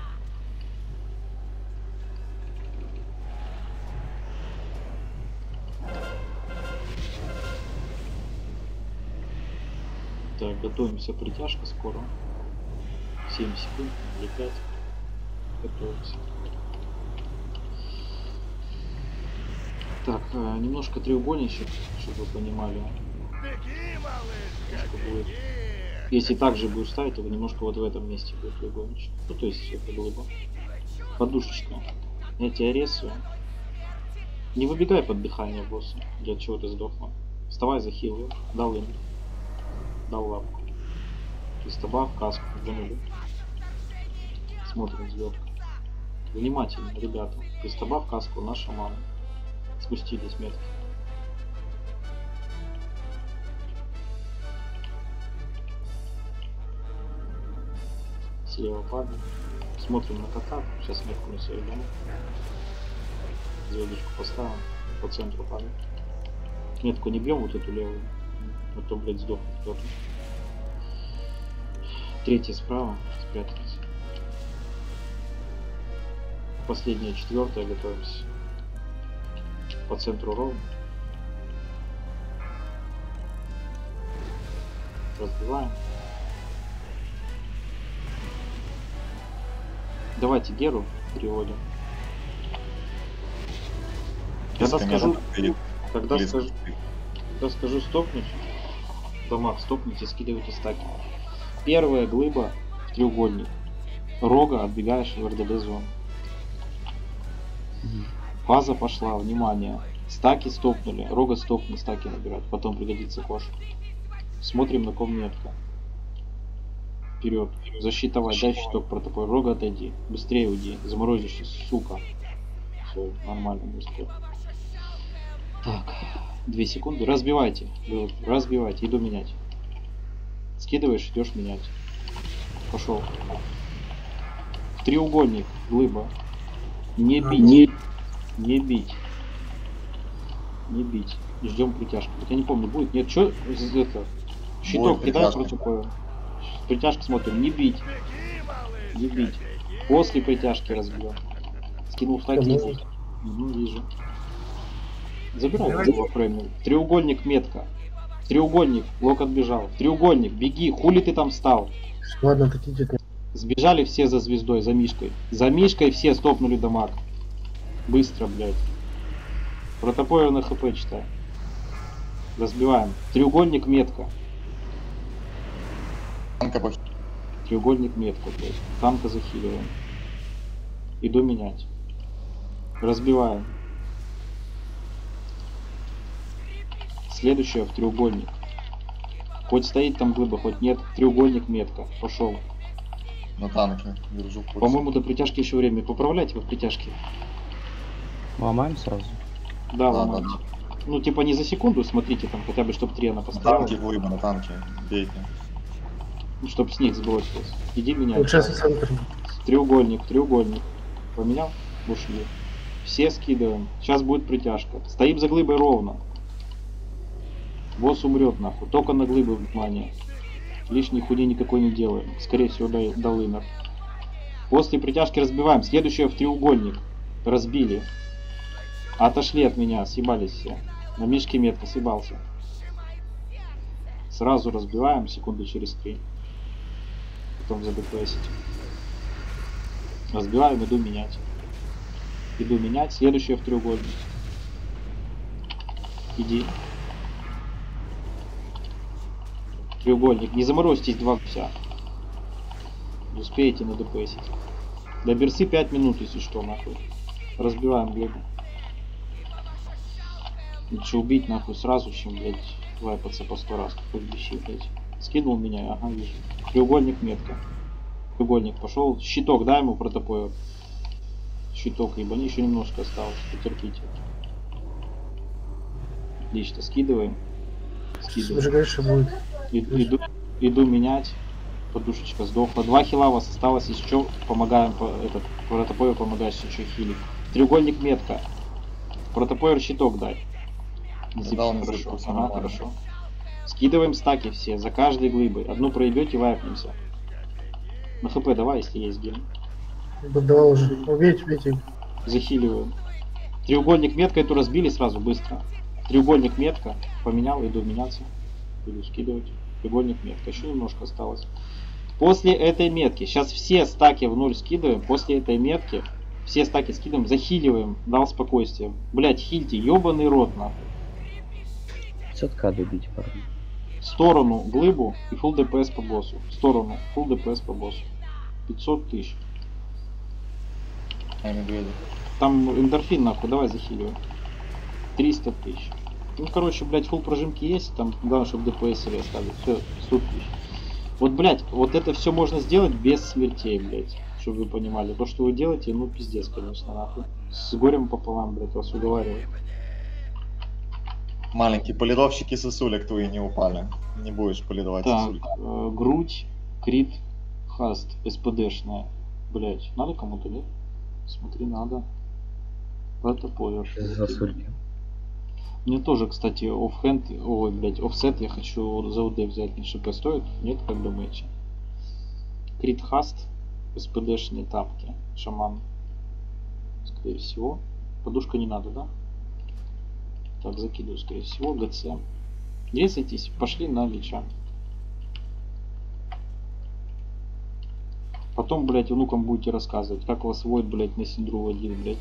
Так, готовимся, притяжка скоро. 7 секунд или 5. Готовимся. Так, немножко треугольничек, чтобы вы понимали. Немножко будет. Если так же будешь ставить, то немножко вот в этом месте будет треугольничек. Ну, то есть это глыба. Подушечка. Я тебя резаю. Не выбегай под дыхание босса. Для чего ты сдохла. Вставай, захил. Дал им. Дал лапку. Кистоба в каску. Занули. Смотрим взлетку. Внимательно, ребята. Кистоба в каску, наша мама. Спустились метки. Слева падаем. Смотрим на кота. Сейчас метку на себя идем. Звездочку поставим. По центру падаем. Метку не бьем, вот эту левую. А то, блядь, сдохнет кто-то. 3-я справа. Спрятались. Последняя 4-я, готовимся. По центру ровно. Разбиваем. Давайте Геру переводим. Когда скажу стопнуть, Дамаг стопните, скидывайте стаки. Первая глыба в треугольник. Рога отбегаешь в РДД зону. Фаза пошла, внимание. Стаки стопнули, рога стопни, стаки набирать. Потом пригодится кош. Смотрим на ком метка. Вперед. Защитовать, дай щиток протокол. Рога отойди. Быстрее уйди. Заморозишься, сука. Все, нормально, быстро. Так, 2 секунды. Разбивайте. Разбивайте. Иду менять. Скидываешь, идешь менять. Пошел. В треугольник. Глыба. Не бить. Не бить. Не бить. Ждем притяжку. Я не помню, будет. Нет, что это? Щиток кидай против кое. Притяжка смотрим. Не бить. Не бить. После притяжки разбил. Скинул стаки. Угу, вижу. Забирай во фрейме. Треугольник метка. Треугольник. Лок отбежал. Треугольник. Беги. Хули ты там встал? Ладно, такие. Сбежали все за звездой, за Мишкой. За Мишкой все стопнули дамаг. Быстро, блядь. Протопоя на хп читай. Разбиваем. Треугольник метка. Треугольник метка, блядь. Танка захиливаем. Иду менять. Разбиваем. Следующее в треугольник. Хоть стоит там глыба, хоть нет. Треугольник метка. Пошел. На танке. Держу в курсе. По-моему, до притяжки еще время. Поправляйте вы в притяжке. Ломаем сразу. Да, Да, ломайте. Ну, типа не за секунду, смотрите, там хотя бы, чтобы 3 она На поставила. танке глыба, на танке. Бейте. Чтобы с них сбросилось. Иди меня. Вот сейчас центр. Треугольник. Поменял? Ушли. Все скидываем. Сейчас будет притяжка. Стоим за глыбой ровно. Босс умрет нахуй. Только на глыбы внимание. Лишней хуйни никакой не делаем. Скорее всего до лынов. После притяжки разбиваем. Следующее в треугольник. Разбили. Отошли от меня. Съебались все. На мишке метка съебался. Сразу разбиваем. Секунды через 3. Потом задпсить. Разбиваем, иду менять. Следующее в треугольник. Иди. Треугольник. Не заморозьтесь 2 гуся. Не успеете надпсить. До берсы 5 минут, если что, нахуй. Разбиваем глыбу. Лучше убить нахуй сразу, чем, блядь, вайпаться по 100 раз. Какой бещи, блядь. Скинул меня, ага, вижу. Треугольник метка. Треугольник пошел. Щиток, дай ему протопою. Щиток, ебани, еще немножко осталось. Потерпите. Отлично, скидываем. Выжигающий будет. Иду менять. Подушечка сдохла. 2 хила у вас осталось. Если что, помогаем. Протопою помогаешь, если что, хилик. Треугольник метка. Протопойер щиток дай. Да, он хорошо. запустился, Ага, нормально. хорошо. Скидываем стаки все. За каждой глыбой. Одну проебете, вайпнемся. На хп давай, если есть ген. Давай уже. Убейте. Захиливаем. Треугольник метка, эту разбили сразу, быстро. Треугольник метка. Поменял, иду меняться. Иду скидывать. Треугольник метка. Еще немножко осталось. После этой метки. Сейчас все стаки в нуль скидываем. После этой метки. Все стаки скидываем. Захиливаем. Дал спокойствие. Блять, хильте. Ебаный рот нахуй. 500к добить, парни. В сторону глыбу и full ДПС по боссу. В сторону full ДПС по боссу. 500 тысяч. Там эндорфин нахуй, давай захиливаем. 300 тысяч. Ну, короче, блядь, фулл прожимки есть, там главное, чтобы ДПС оставили. Все, 100 тысяч. Вот, блядь, вот это все можно сделать без смертей, блядь. Чтобы вы понимали. То, что вы делаете, ну, пиздец, конечно, нахуй. С горем пополам, блядь, вас уговариваю. Маленькие полировщики сосулек твои не упали. Не будешь полировать Так, сосульки. грудь, крит, хаст, СПДшная. Блядь, надо кому-то, нет? Смотри, надо. Это повер. Сосульки. Мне тоже, кстати, оффхенд, ой, блядь, офсет я хочу за УД взять, не ШП стоит? Нет, как думаете? Крит хаст, СПДшные тапки, шаман. Скорее всего. Подушка не надо, да? Так, закидываю, скорее всего, ГЦ. Резайтесь, пошли на лича. Потом, блядь, внукам будете рассказывать, как вас водит, блядь, на Синдру водил, блядь.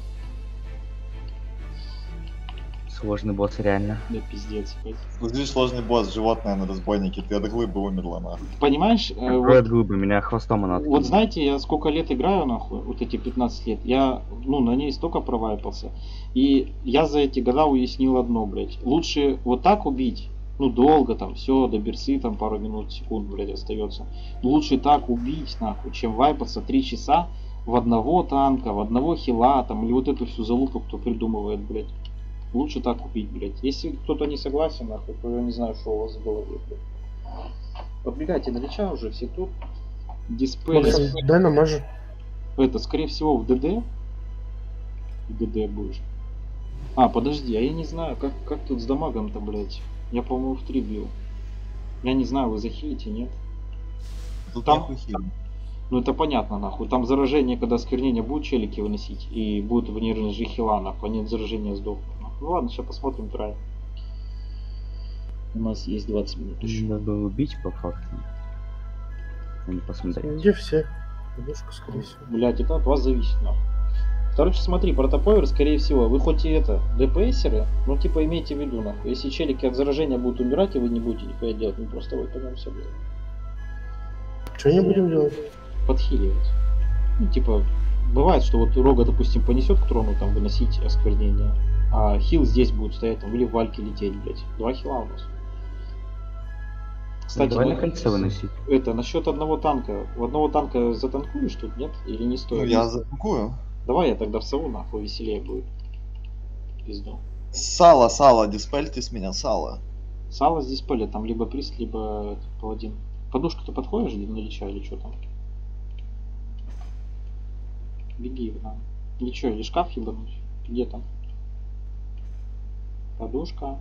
Сложный босс, реально. Да пиздец, блядь. Слушай, сложный босс, животное на разбойнике, ты от глыбы умерла, нахуй. Понимаешь, Вот глыбы, меня хвостом она откинула. вот знаете, я сколько лет играю, нахуй, вот эти 15 лет, я, ну, на ней столько провайпался. И я за эти года уяснил одно, блядь. Лучше вот так убить, ну, долго там, все, до берсы там пару минут, секунд, блядь, остается. Лучше так убить, нахуй, чем вайпаться 3 часа в одного танка, в одного хила, там, или вот эту всю залупу, кто придумывает, блядь. Лучше так убить, блядь. Если кто-то не согласен, нахуй, то я не знаю, что у вас в голове, блядь. Подбегайте на лича уже, все тут. Дисплей. Максим, дай намажу. Это, скорее всего, в ДД. В ДД будешь. А, подожди, а я не знаю, как тут с дамагом-то, блядь. Я, по-моему, в 3 бил. Я не знаю, вы захилите, нет? Тут Там- нахуй хил. Ну это понятно, нахуй. Там заражение, когда осквернение будут челики выносить, и будет в нейронжи хила, нахуй, они от заражения сдохнут. Ну ладно, сейчас посмотрим трай. У нас есть 20 минут еще. Надо было убить по факту. А не посмотреть. Где все? Подушка, скорее всего. Блять, это от вас зависит, нахуй. Короче, смотри, протоповер, скорее всего, вы хоть и это, ДПСеры, но типа имейте в виду, нахуй, если челики от заражения будут умирать, и вы не будете нихуя делать, мы просто выпадемся, блядь. Что не будем делать? Подхиливать. Ну, типа, бывает, что вот рога, допустим, понесет к трону, там, выносить осквернение, А хил здесь будет стоять, там, или в вальке лететь, блядь. 2 хила у нас. Кстати, Давай на кольце выносить. это, насчет одного танка. В одного танка затанкуешь тут, нет? Или не стоит? Ну, я затанкую. Давай я тогда в сову, нахуй, веселее будет. Пизду. Сало, диспельте с меня сало. Сало здесь поле, там либо прист, либо паладин. Подушку ты подходишь на лича или что там? Беги, да. Или что, или шкаф ебануть? Где там? Подушка.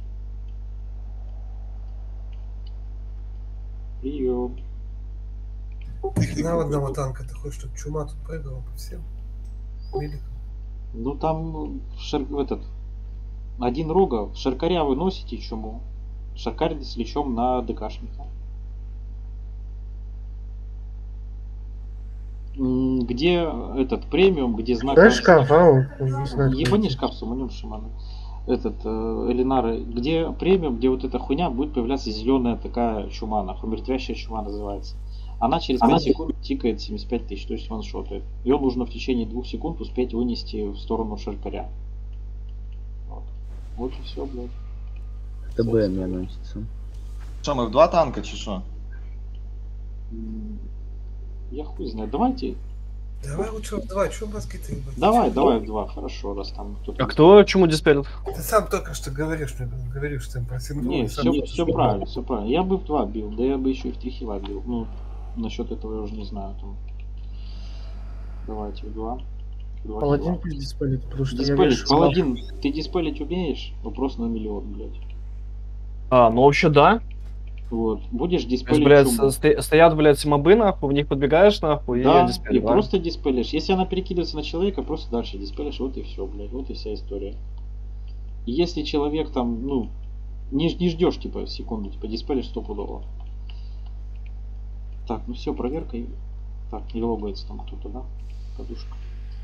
Прием. На одного танка ты хочешь, чтобы чума тут прыгала по всем? Или... Ну там этот один рога, шаркаря вы носите чуму. Шаркарь с лечом на ДКшника. Где этот премиум, где знак... Знаешь шкаф, а? Он не знает, Ебани шкаф, суманем шамана. Этот, Элинары, где премиум, где вот эта хуйня будет появляться зеленая такая чума, нахуй, мертвящая чума называется. Она через 5 секунд тикает 75 тысяч, то есть ваншотает. Ее нужно в течение 2 секунд успеть вынести в сторону шаркаря. Вот и все, блядь. ТБ мне носится. Что, мы в 2 танка, чи шо? Я хуй знаю, давайте. Давай лучше в 2, чё мозги-то ебать? Давай в 2, хорошо, раз там кто-то... А кто чему диспелит? Ты сам только что говоришь, там про синдром. Не, все правильно, все правильно. Я бы в 2 бил, да я бы еще и в 3 хила бил. Ну, насчет этого я уже не знаю. Там... Давайте в 2. Паладин пусть диспелит, потому что я Диспелить, вижу, паладин, ты диспелить умеешь? Вопрос на миллион, блядь. А, ну вообще да. Вот, будешь То есть, диспелить блядь, чуму. стоят, блядь, мобы, нахуй, в них подбегаешь, нахуй, и я Да, диспелю, и да? просто диспелишь. Если она перекидывается на человека, просто дальше диспелишь, вот и все, блядь, вот и вся история. И если человек там, ну, не ждешь, типа, секунду, типа, диспелишь стопудово. Так, ну все, проверка. Так, не логается там кто-то, да? Подушка.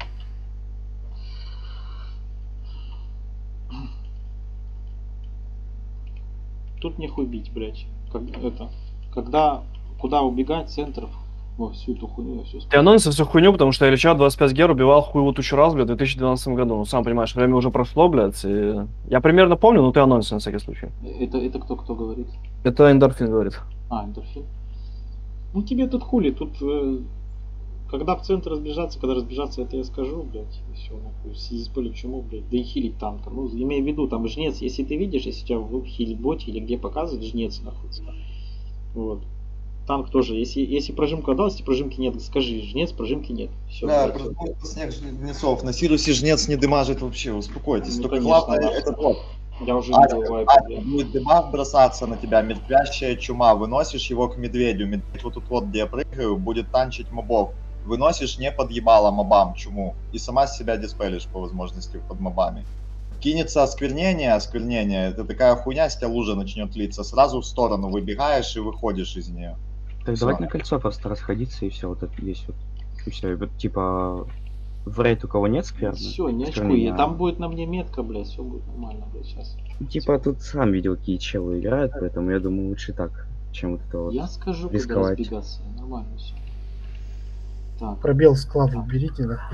Тут нехуй бить, блядь. Когда, куда убегать, центров, во всю эту хуйню, я все Ты анонсил всю хуйню, потому что я Ильича 25 гер убивал хуеву тучу раз, блядь, в 2012 году. Ну, сам понимаешь, время уже прошло, блядь, и... Я примерно помню, но ты анонсил на всякий случай. Это кто говорит? Это Эндорфин говорит. А, эндорфин. Ну тебе тут хули, тут когда в центр разбежаться, это я скажу, блядь, и все, нахуй, диспелить чему, блядь, да и хилить танка. Ну, имею в виду, там жнец, если ты видишь, если тебя в хилит-боте или где показывает, жнец находится. Вот. Танк тоже, если прожимка дал, если прожимки нет, скажи, жнец, прожимки нет. Все, Да, просто снег жнецов. На Сирусе жнец не дымажит вообще, успокойтесь. Ну, Только конечно, главное, да. это вот. Я уже не делаю Будет дебаф бросаться на тебя, мертвящая чума, выносишь его к медведю, медведь вот тут вот, где я прыгаю, будет танчить мобов. Выносишь не подъебало мобам чуму, и сама себя диспелишь по возможности под мобами. Кинется осквернение, это такая хуйня, если тебя лужа начнет литься, сразу в сторону выбегаешь и выходишь из нее. Так Всё. давайте на кольцо просто расходиться и все, вот это здесь вот. И все, вот, типа в рейд у кого нет скверны. Все, не очкуй, сквернения. там будет на мне метка, блядь, все будет нормально, блядь, сейчас. Типа тут сам видел, какие челы играют, поэтому я думаю лучше так, чем вот это вот. Я скажу, когда рисковать. разбегаться, нормально все. Так. Пробел склад уберите, нахуй.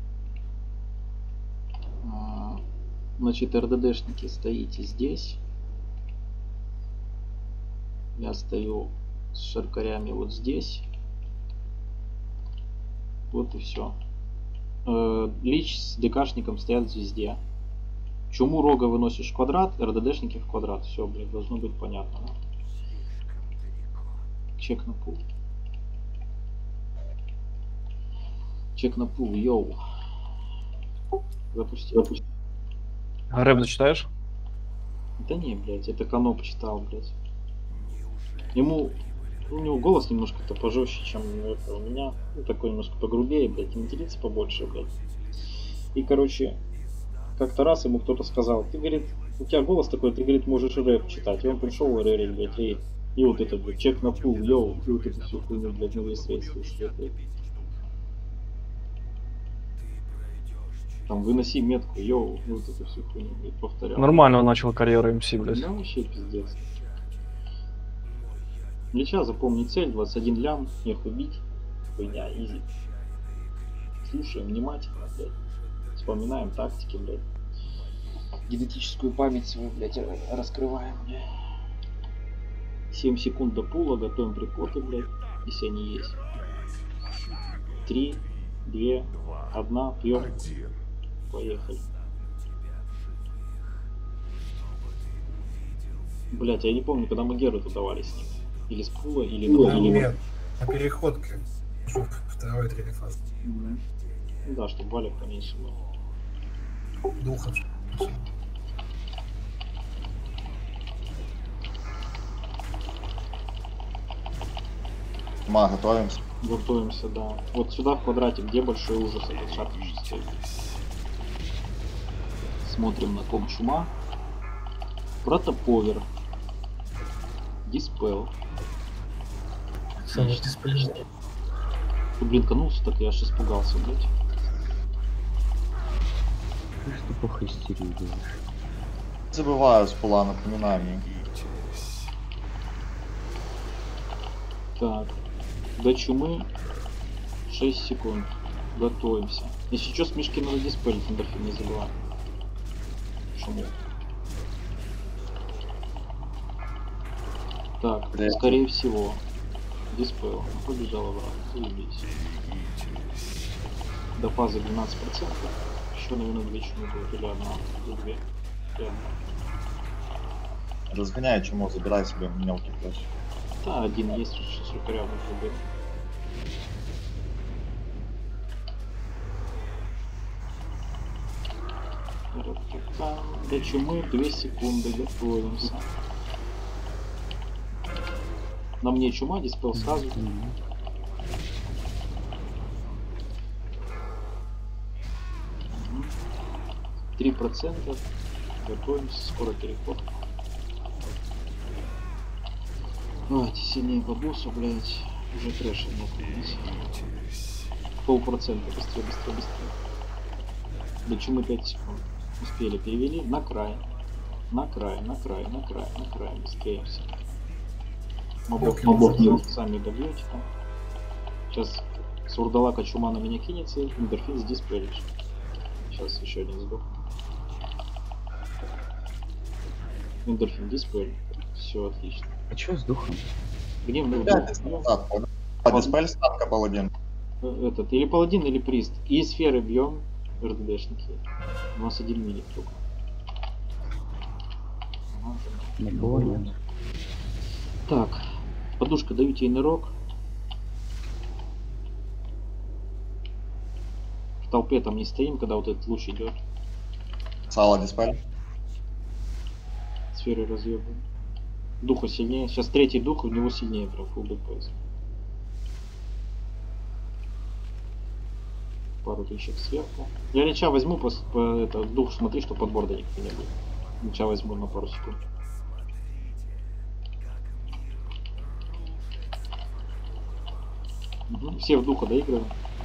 Значит, РДДшники стоите здесь. Я стою с шаркарями вот здесь. Вот и все. Лич с ДКшником стоят в звезде. Чуму рога выносишь в квадрат, РДДшники в квадрат. Все, блядь, должно быть понятно. Да? Чек на пул. Чек на пул, йоу. Запусти. Рэп зачитаешь? Да не, блядь, это Кано почитал, блядь. Ему, у него голос немножко-то пожестче, чем у меня. Ну, такой немножко погрубее, блядь, и материться побольше, блядь. И, короче, как-то раз ему кто-то сказал, ты, говорит, у тебя голос такой, ты, говорит, можешь рэп читать. И он пришел рэп, блядь, и вот это, блядь, чек на пул, йоу, и вот это всю хуйню, блядь, на весь рейс слушай, блядь. Там выноси метку, йоу, вот это всю хуйню, блядь, повторял. Нормально он начал карьеру МС, блядь. Да вообще пиздец. Лича, запомни цель, 21 лям, нехуй бить, хуйня, изи. Слушаем внимательно, блядь. Вспоминаем тактики, блядь. Генетическую память свою, блядь, раскрываем, блядь. 7 секунд до пула, готовим припоты, блядь, если они есть. 3, 2, 1, пьем. Поехали. Блядь, я не помню, когда мы Геру-то давали с ним. Или с пула, или Да, на нет, на переходке. Второй, третий фаз. Да, чтобы валик поменьше был. Духов. Ма, готовимся. Готовимся, да. Вот сюда в квадрате, где большой ужас, этот шаттл 6. Смотрим на ком чума. Протоповер. Диспел. Самый диспель. Ты, блин, канулся, так я аж испугался, блядь. Что плохо истерию делаешь? Забываю с пула, напоминаю мне. Так. До чумы 6 секунд. Готовимся. Если что, с Мишки надо диспелить, эндорфин не забываем. Шуму. Так, Блядь. скорее всего. Диспел. Побежал обратно. Заебись. До фазы 12%. Еще, наверное, 2 чумы будет. Или одна. Или 2. Или одна. Разгоняй чему, забирай себе мелкий флеш. Да, один есть, сейчас рукорявный любит. До чумы 2 секунды, готовимся. На мне чума, диспел сразу. 3%. Готовимся, скоро переход. Давайте сильнее по боссу, блять. Уже трэша нет. Полпроцента. Быстрее, быстрее, быстрее. До чумы 5 секунд. Успели, перевели на край. На край, на край, на край, на край. Быстрее все. Мобов сами добьете там. Сейчас Сурдалака чума на меня кинется, эндорфин здесь прелишь. Сейчас еще один сдох. Эндорфин диспель. Все отлично. А чё с духом? Где мы? Диспель ставка паладин. Этот, или паладин, или прист. И сферы бьем, РДДшники. У нас 1 милик только. Не было, нет. Так, подушка, даю тебе нырок. В толпе там не стоим, когда вот этот луч идет. Сало диспель. Сферы разъебываем. Духа сильнее. Сейчас третий дух, у него сильнее прям фулл ДПС. Пару тысяч сверху. Я леча возьму, это, дух смотри, что под борда никто не будет. Леча возьму на пару секунд. Угу. Все в духа доигрываем.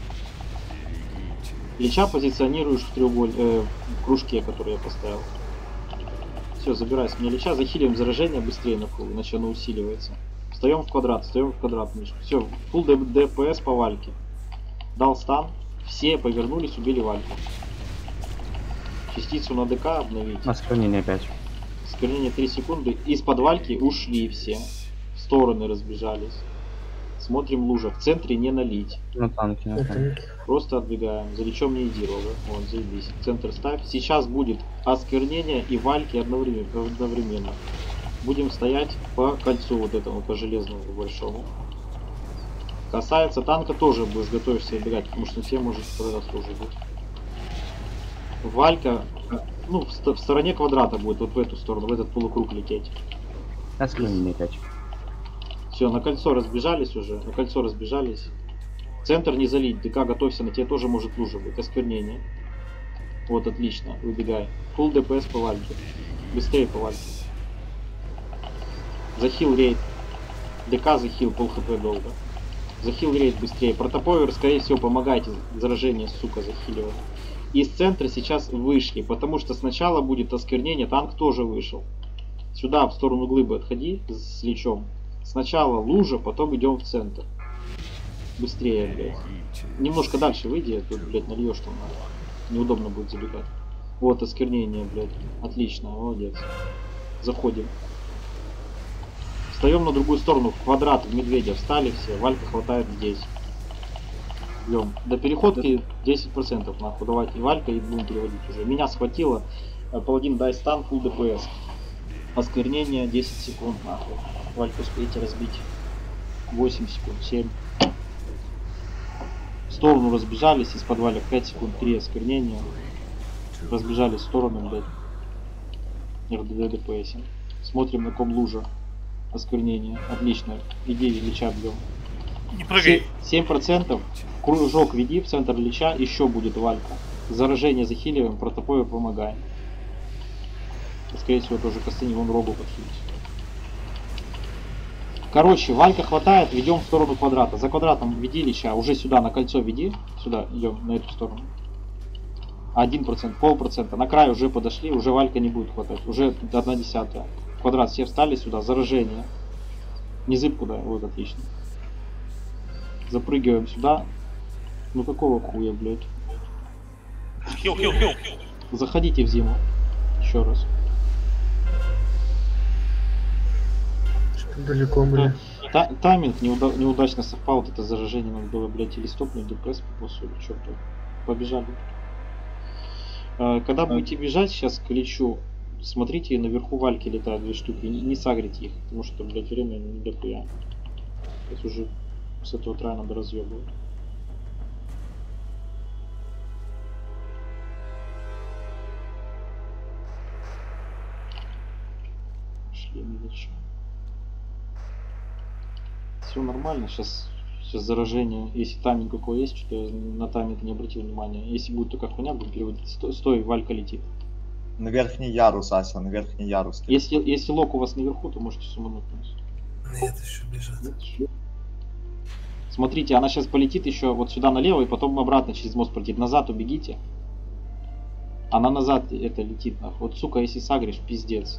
Леча позиционируешь в в кружке, который я поставил. Все, забирай с меня леча, захилим заражение быстрее на фул, иначе оно усиливается. Встаем в квадрат, Миша. Все, фул ДПС по вальке. Дал стан, все повернулись, убили вальку. Частицу на ДК обновить. Осквернение 5. Осквернение 3 секунды. Из-под вальки ушли все. В стороны разбежались. Смотрим лужа. В центре не налить. На танке, на танке. Просто отбегаем. За лечом не иди, Рова. Вон, заебись. Центр ставь. Сейчас будет осквернение и вальки одновременно. Будем стоять по кольцу вот этому, по железному большому. Касается танка, тоже будешь готовишься отбегать, потому что тебе может просто уже быть. Валька, ну, в стороне квадрата будет, вот в эту сторону, в этот полукруг лететь. Осквернение 5. Все, на кольцо разбежались уже, на кольцо разбежались. Центр не залить, ДК готовься, на тебе тоже может лужа быть, осквернение. Вот, отлично, выбегай. Фулл ДПС по вальке. Быстрее по вальке. Захил рейд. ДК захил, пол хп долго. Захил рейд быстрее. Протоповер, скорее всего, помогайте. Заражение, сука, захиливает. Из центра сейчас вышли, потому что сначала будет осквернение, танк тоже вышел. Сюда, в сторону глыбы отходи с лечом. Сначала лужа, потом идем в центр. Быстрее, блядь. Немножко дальше выйди, тут, блядь, нальешь там надо. Неудобно будет забегать. Вот, осквернение, блядь. Отлично, молодец. Заходим. Встаем на другую сторону, в квадрат, в медведя. Встали все, Валька хватает здесь. Бьем. До переходки 10% нахуй. Давайте Валька и будем переводить уже. Меня схватило. Паладин дай стан, фулл ДПС. Осквернение 10 секунд нахуй. Вальку успейте разбить. 8 секунд, 7. В сторону разбежались, из подвала 5 секунд, 3 осквернения. Разбежались в сторону, блядь. РДД ДПС. Смотрим, на ком лужа. Осквернение. Отлично. Иди, Лича бьем. Не прыгай. 7%. Кружок веди в центр Лича. Еще будет Валька. Заражение захиливаем, протопою помогаем. Скорее всего, тоже костыни вон рогу подхилить. Короче, Валька хватает, ведем в сторону квадрата. За квадратом веди Лича. Уже сюда, на кольцо веди. Сюда идем, на эту сторону. 1%, полпроцента. На край уже подошли, уже Валька не будет хватать. Уже 1/10. Квадрат, все встали сюда. Заражение. Не зыб куда, вот отлично. Запрыгиваем сюда. Ну какого хуя, блядь? Хил. Заходите в зиму. Еще раз. Что далеко, блядь. Тайминг неудачно совпал. Вот это заражение надо было, блядь, или стопнуть ДПС по боссу, или что-то. Побежали. Когда будете бежать сейчас к Личу, смотрите, наверху Вальки летают 2 штуки. Не сагрите их, потому что, блядь, время не дохуя. Сейчас уже с этого трая надо разъебывать. Шли на Лича. Все нормально, сейчас заражение, если тайминг какой есть, что я на тайминг не обратил внимания. Если будет только хуйня, будем переводить. Стой, Валька летит. На верхний ярус, Ася, на верхний ярус. Если лок у вас наверху, то можете сумануть. Нет, еще бежат. Смотрите, она сейчас полетит еще вот сюда налево, и потом обратно через мост полетит. Назад убегите. Она назад это летит. Вот, сука, если сагришь, пиздец.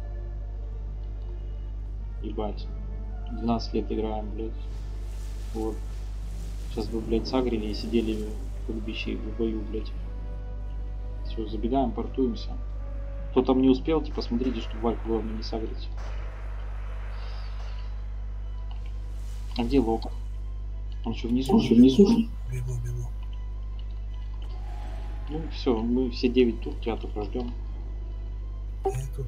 Ебать. 12 лет играем, блядь. Вот. Сейчас бы, блядь, сагрили и сидели как бичи в бою, блядь. Все, забегаем, портуемся. Кто там не успел, типа, смотрите, чтобы Вальку главное не сагрить. А где лок? Он что, внизу? Бегу. Ну все, мы все 9 тут, тебя только ждем. Я тут.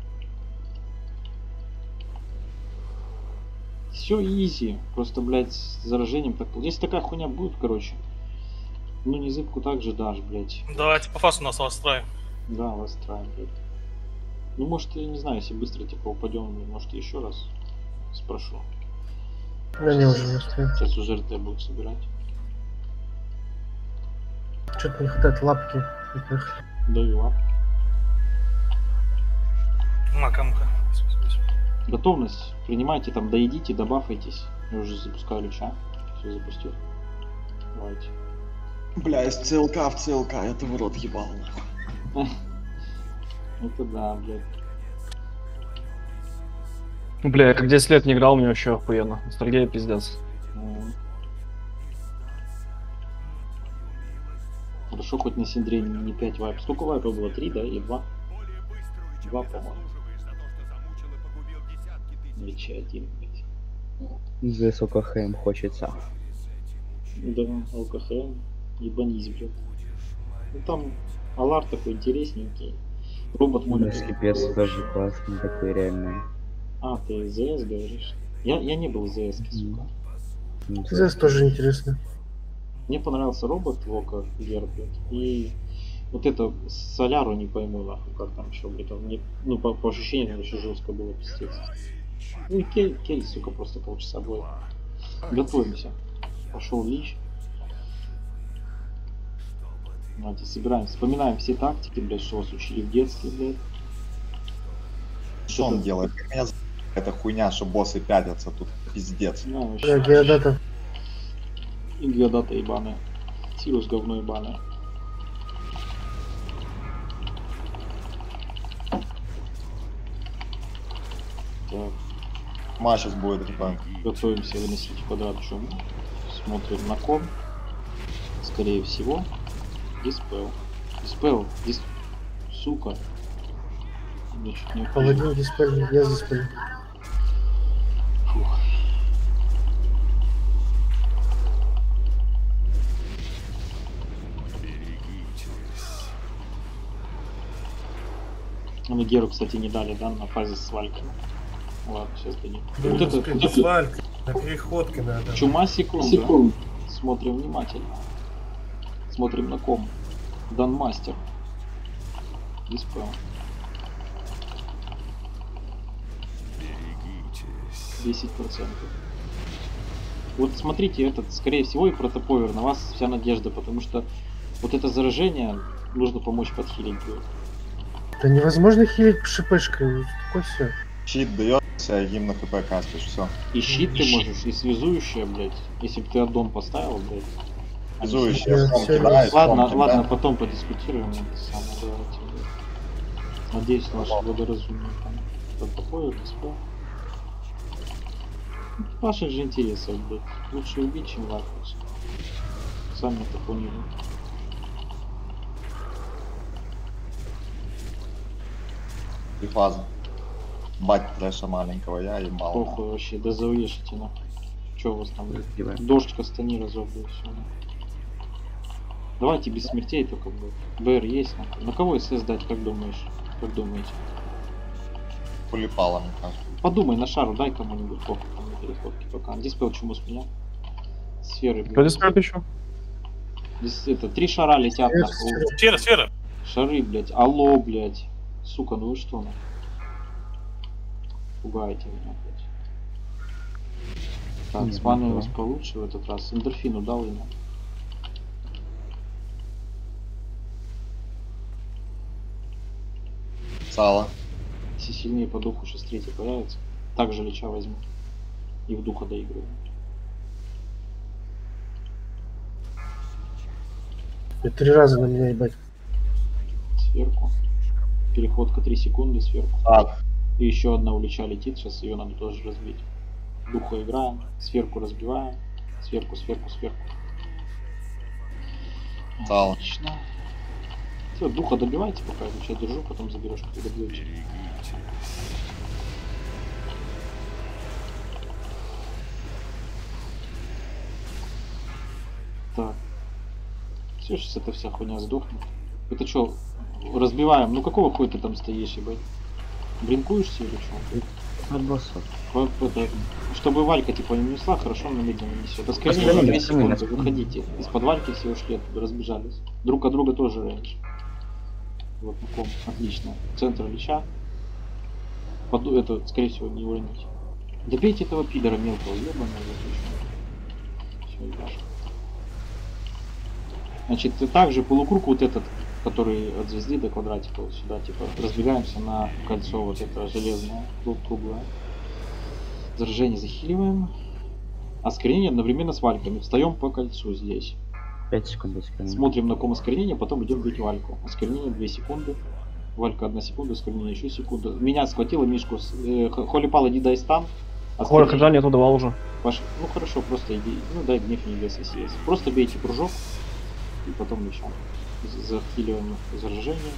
Все изи. Просто, блядь, с заражением так. Если такая хуйня будет, короче. Ну не зыбку также дашь, блядь. Давайте по фасу нас ластраем. Да, ластраем, блядь. Ну может, я не знаю, если быстро типа упадем, может еще раз спрошу. Да не, уже не успею. Сейчас уже РТ будут собирать. Что-то не хватает лапки. Даю лап. Макамка. Готовность. Принимайте там, доедите, добафайтесь. Я уже запускаю Лича. Все запустил. Давайте. Бля, из ЦЛК в ЦЛК, это в рот ебал. Это да, блядь. Бля, я как 10 лет не играл, мне вообще охуенно. Ностальгия пиздец. Хорошо, хоть на Синдре не 5 вайп. Сколько вайпов было? 3, да? И 2? 2, по-моему. Лича 1, блядь. За СОКХМ хочется. Да, ЛКХМ. Ебанись, блядь. Ну там Алар такой интересненький. Робот мой. Скипец тоже классный такой, реально. А, ты ЗС говоришь? Я не был в ЗС, сука. ЗС тоже интересно. Мне понравился робот Вока Гер, блядь. И вот это Соляру не пойму, нахуй, как там еще, блядь. Мне, ну, по ощущениям, еще жестко было, пиздец. Ну и Кель, сука, просто полчаса будет. Готовимся. Пошел Лич. Давайте собираем, вспоминаем все тактики, блядь, что вас учили в детстве, блядь. Что он делает? Как меня эта хуйня, что боссы пятятся, тут пиздец. Бля, Геодата. И Геодата ебаная. Сирус говно ебаная. Так. Ма сейчас будет такой. Готовимся выносить квадрат шум. Смотрим на ком. Скорее всего. Диспел. сука. Я чуть не упал. Паладин диспель, я диспель. Фух. Ну, Геру, кстати, не дали, да, на фазе с валькой. Ладно, сейчас дадим. Вот это Свалька, на переходке надо. чума секунду. Смотрим внимательно. Смотрим на ком. Данмастер. Диспел. 10%. Вот смотрите, этот, скорее всего, и протоповер, на вас вся надежда, потому что вот это заражение нужно помочь подхилить будет. Да невозможно хилить шипешкой. Такое все. Щит даешься, гимн на хп кастишь, все. И щит ты можешь, и связующее, блядь. Если бы ты аддон поставил, блядь. Связующее, всё, фон кидаешь, Ладно, фон ладно, кидаешь. потом подискутируем. Это самое, давайте. Надеюсь, ваше благоразумие там протоповер, диспел. Ваших же интересов, блядь. Лучше убить, чем лакаться. Сами это поняли. И фаза. Бать трэша маленького, я ебал. Похуй вообще, да завешите нахуй. Чё у вас там, блядь? Разбиваем. Дождь стани разобью все. Давайте без смертей только будет. БР есть нахуй. На кого СС дать, как думаешь? Как думаете? Пулипала, мне кажется. Подумай, на шару дай кому-нибудь похуй там на переходке пока. Диспел чему с меня? Сферы, Кто блядь. здесь скажет еще? Это 3 шара летят нахуй. Сфера, сфера. Шары, блядь. Алло, блядь. Сука, ну вы что нахуй? Пугаете меня, блядь. Так, Не с маной у знаю. вас получше в этот раз. Эндорфину дал ему. Сало. Если сильнее по духу сейчас третий появится, также леча возьму. И в духа доигрываю. И 3 раза на меня ебать. Сверху. Переходка 3 секунды сверху. Так, И еще одна у леча летит, сейчас ее надо тоже разбить. Духа играем, сверху разбиваем. Сверху, сверху, сверху. Сало. Отлично. Все, духа добивайте, пока я леча держу, потом заберешь, когда добьете. Так. Все, сейчас эта вся хуйня сдохнет. Это что, разбиваем? Ну какого хуя ты там стоишь, ебать? Блинкуешься или что? От боссов. Чтобы Валька типа не несла, хорошо на медленно несет. Оскорбение Остальные, 2 остальные, секунды, выходите. Из-под Вальки все ушли, оттуда разбежались. Друг от друга тоже раньше. Вот на ком. Отлично. Центр леча. Это, скорее всего, не уронить. Добейте этого пидора мелкого, ебаного. Все, ебашь. Значит, также полукруг вот этот, который от звезды до квадратика вот сюда, типа, разбегаемся на кольцо вот это железное, круглое. Заражение захиливаем. Осквернение одновременно с вальками. Встаем по кольцу здесь. 5 секунд осквернения. Смотрим на ком осквернение, потом идем бить вальку. Осквернение 2 секунды. Валька 1 секунда, осквернение еще секунду. Меня схватила Мишку. Холипал, иди дай стан. Хора хожа нету, давал уже. Ну хорошо, просто иди. Ну дай гнев небес, если есть. Просто бейте кружок. И потом еще захиливаем заражение.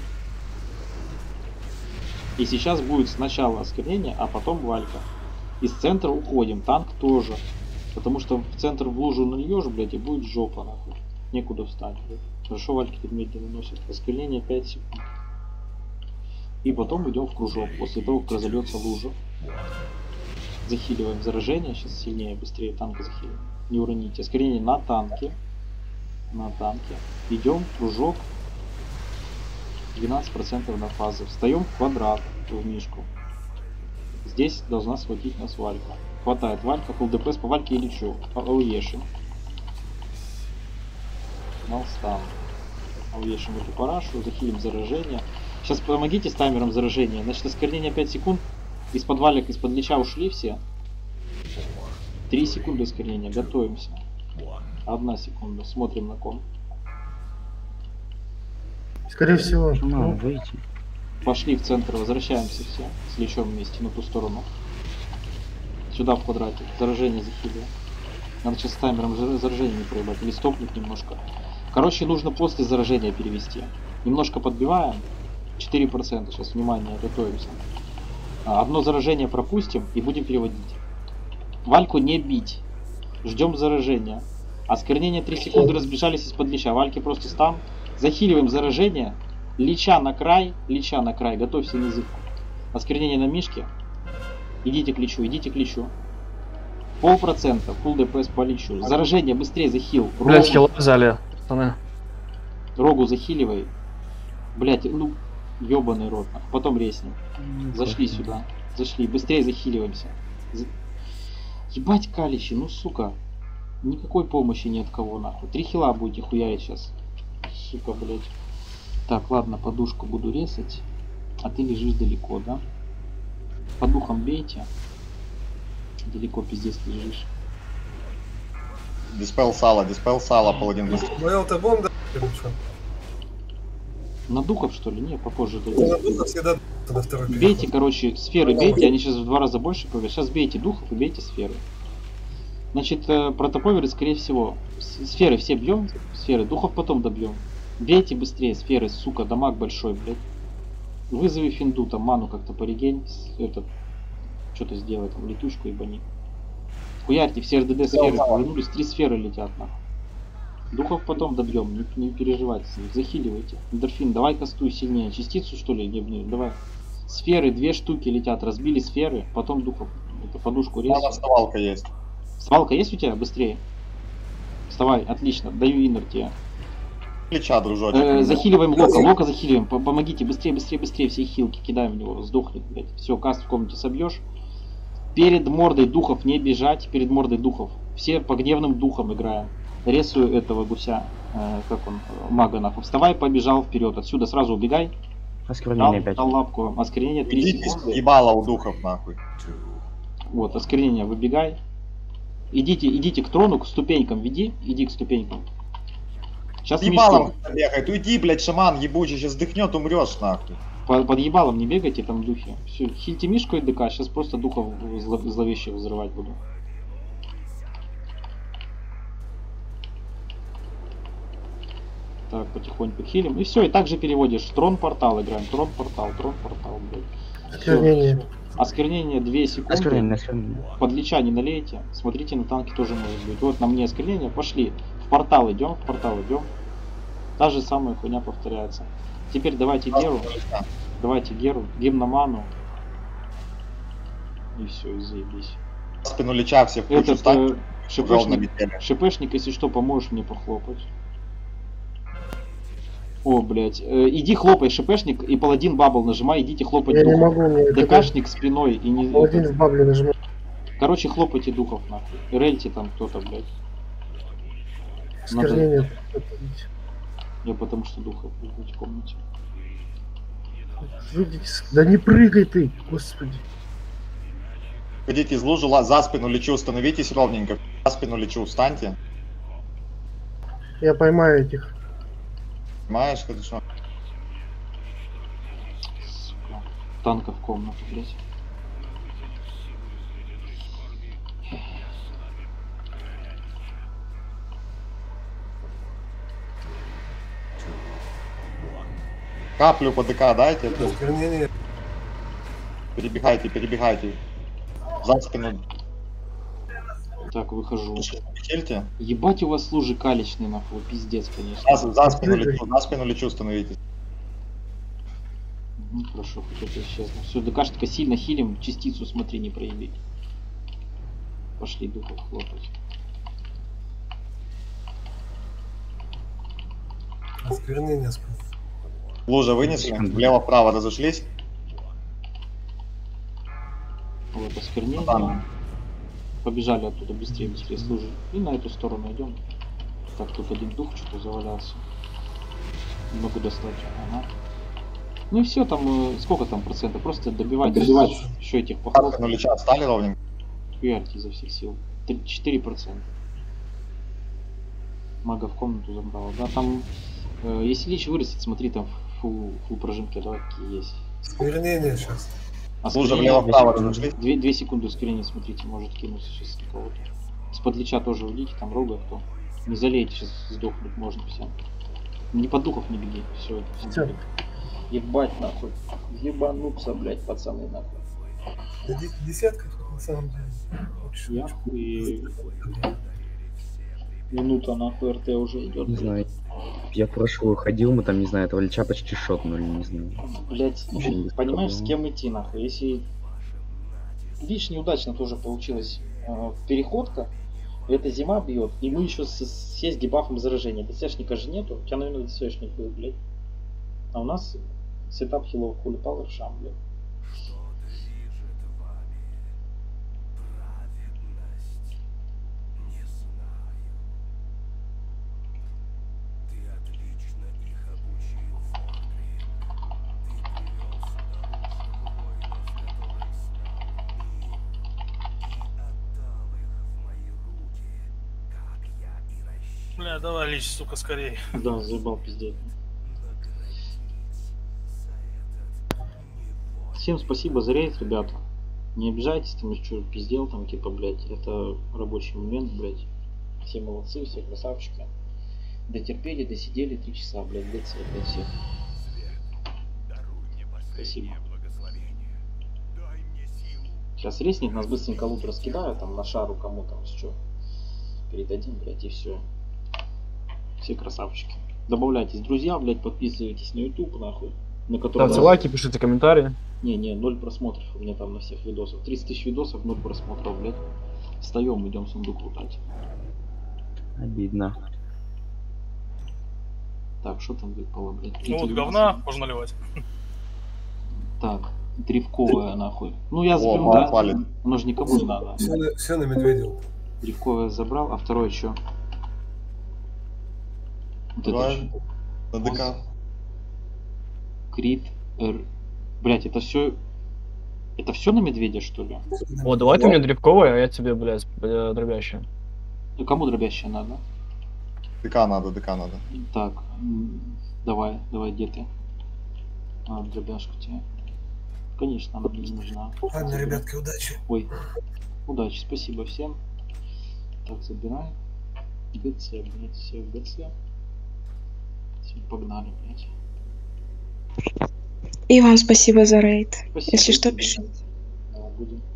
И сейчас будет сначала осквернение, а потом валька. Из центра уходим, танк тоже. Потому что в центр в лужу нальешь, блядь, и будет жопа, нахуй. Некуда встать, блядь. Хорошо, вальки тут медленно носят. Осквернение 5 секунд. И потом идем в кружок, после того, как разольется лужа. Захиливаем заражение, сейчас сильнее, быстрее танка захиливаем. Не уроните. Осквернение на танке. На танке. Идем в кружок. 12% на фазы. Встаем в квадрат в мишку. Здесь должна схватить нас валька. Хватает валька, фулл ДПС по вальке и лечу. Ауешим. Малстан. Ауешим эту парашу, захилим заражение. Сейчас помогите с таймером заражения. Значит, осквернение 5 секунд. Из-под валик, из-под леча ушли все. 3 секунды осквернения. Готовимся. 1 секунда. Смотрим на ком. Скорее всего. Чума, выйти. Пошли в центр, возвращаемся все. С лечом вместе на ту сторону. Сюда в квадрате. Заражение захилили. Надо сейчас с таймером заражение не проебать. Или стопнуть немножко. Короче, нужно после заражения перевести. Немножко подбиваем. 4%. Сейчас, внимание, готовимся. Одно заражение пропустим и будем переводить. Вальку не бить. Ждем заражения. Осквернение 3 секунды, разбежались из-под лича. Вальки просто стан. Захиливаем заражение. Лича на край. Готовься на язык. Осквернение на мишке. Идите к личу. 0,5%. Фулл ДПС по личу. Заражение быстрее захил. Блять, хила взяли. Пацаны. Рогу захиливай. Блять, ну, ёбаный рот. Потом резнем. Зашли сюда. Зашли. Быстрее захиливаемся. Ебать калищи, ну сука. Никакой помощи ни от кого нахуй. 3 хила будете хуярить сейчас. Сука, блять. Так, ладно, подушку буду резать. А ты лежишь далеко, да? По духам бейте. Далеко пиздец лежишь. Диспел сала, паладин. БЛТ бомба, или что? На духов что ли? Не, попозже На дойдем. духов всегда на второй переход. Бейте, короче, сферы бейте, они сейчас в 2 раза больше появятся. Сейчас бейте духов и бейте сферы. Значит, протоповеры, скорее всего. Сферы все бьем, сферы, духов потом добьем. Бейте быстрее сферы, сука, дамаг большой, блядь. Вызови финду, там ману как-то порегень. Этот, что-то сделай, там летучку ебани. Хуярьте, все РДД сферы повернулись, 3 сферы летят нахуй. Духов потом добьем, не переживайте, захиливайте. Эндорфин, давай кастуй сильнее. Частицу что ли? Не, давай. Сферы, 2 штуки летят, разбили сферы, потом духов. Это подушку резать. Вставалка есть. Вставалка есть у тебя? Быстрее. Вставай, отлично, даю иннер тебе. Плеча, дружочек. Захиливаем лока захиливаем. Помогите, быстрее, все хилки кидаем в него, сдохнет, блядь. Все, каст в комнате собьешь. Перед мордой духов не бежать, перед мордой духов. Все по гневным духам играем. Рисую этого гуся, как он, мага нахуй. Вставай, побежал вперед. Отсюда сразу убегай. Осквернение опять. Дал лапку. Осквернение 3 секунды. Ебало у духов нахуй. Вот, осквернение, выбегай. Идите к трону, к ступенькам, иди к ступенькам. Сейчас ебалом бегает, уйди, блядь, шаман ебучий, сейчас дыхнет, умрешь нахуй. Под ебалом не бегайте, там духи. Все, хильте мишку и ДК, сейчас просто духов зловещих взрывать буду. Так, потихоньку хилим. И все, и также переводишь. Трон-портал играем. Трон-портал, блядь. Осквернение. Осквернение 2 секунды. Осквернение. Под лича не налейте. Смотрите, на танке тоже может быть. Вот на мне осквернение. Пошли. В портал идем. Та же самая хуйня повторяется. Теперь давайте Геру. Гимн на ману. И все, и заебись. Спину лича все в кучу Этот ставь. ШПшник, если что, поможешь мне похлопать. О, блять. Иди хлопай, ШПшник и паладин бабл нажимай, идите хлопать Я духов. не могу, мне ДКшник спиной и не... Паладин в бабле нажимает. Короче, хлопайте духов нахуй. Рельте там кто-то, блять. Осквернение. Я потому что духов быть в комнате. Выйдите. Да не прыгай ты, господи. Ходите из лужи, за спину лечу, становитесь ровненько. За спину лечу, встаньте. Я поймаю этих. Понимаешь, хорошо? Сука. Танка в комнату, блять. Каплю по ДК дайте. Осквернение. Перебегайте. За спину. Так, выхожу. Хельте. Ебать у вас лужи калечные, нахуй, пиздец, конечно. За спину лечу, становитесь. Хорошо, хоть это исчезло. Все, ДКшника сильно хилим, частицу смотри, не проеби. Пошли духов хлопать. Осквернение. Лужа вынесли, влево-вправо разошлись. Вот, осквернение. Побежали оттуда быстрее, служи. И на эту сторону идем. Так, тут один дух что-то завалялся. Не могу достать. Ага. Ну и все, там, сколько там процентов? Просто добивать еще этих похлопов. Ну леча отстали ровненько. Хуярьте изо всех сил. 4%. Мага в комнату забрала. Да, там, если лич вырастет, смотри, там фул прожимки, да, какие есть. Осквернение сейчас. Лужа влево-вправо разошлись. 2 секунды ускорения, смотрите, может кинуться сейчас кого-то. С-под лича тоже уйдите, там рога кто. Не залейте, сейчас сдохнуть можно всем. Не под духов не беги, все. Ебать нахуй. Ебануться, блядь, пацаны нахуй. Да десятка тут на самом деле. Я хуй. Минута нахуй РТ уже идет. Не знаю. Я в прошлую ходил, мы там, не знаю, этого Лича почти шотнули, не знаю. Блять, Очень понимаешь, с беспокойно. кем идти нахуй? Если... Видишь, неудачно тоже получилась переходка. Эта зима бьет, и мы еще с дебафом заражения. ДСшника же нету, у тебя, наверное, ДСшник был, блядь. А у нас сетап хилов хули пауэр шам, блядь. Бля, давай, Лич, сука, скорей. Да, заебал пиздец. Всем спасибо за рейд, ребята. Не обижайтесь, там что пиздел, там типа, блядь, это рабочий момент, блядь. Все молодцы, все красавчики. Дотерпели, досидели 3 часа, блядь, для всех. Спасибо. Сейчас рейсник нас быстренько лут раскидаю, там на шару кому там что. Передадим, блядь, и все. Все красавчики. Добавляйтесь, друзья, блядь, подписывайтесь на YouTube, нахуй. На котором... Ставьте лайки, пишите комментарии. Не, 0 просмотров у меня там на всех видосах. 30 тысяч видосов, 0 просмотров, блядь. Встаем, идем сундук лутать. Обидно. Так, что там выпало, блядь? Ну вот говна можно наливать. Так, древковая, нахуй. Ну я О, заберу, мало да? палит. Оно же никому не надо. Все на медведя. Древковая забрал, а второе что? Вот это Давай. чё? На ДК. Крит Р. Блять, это все. Это все на медведя, что ли? О, давай ты мне древковый, а я тебе, блядь, дробящий. Ну кому дробящая надо? ДК надо, ДК надо. Так, давай, где ты? А, дробяшка тебе. Конечно, она мне не нужна. Ладно, ребятки, удачи. Ой, удачи, спасибо всем. Так, забирай. ГЦ, блядь, все в ГЦ. Все, погнали, блядь. И вам спасибо за рейд. Спасибо Если что, тебе. пишите. Да, будем.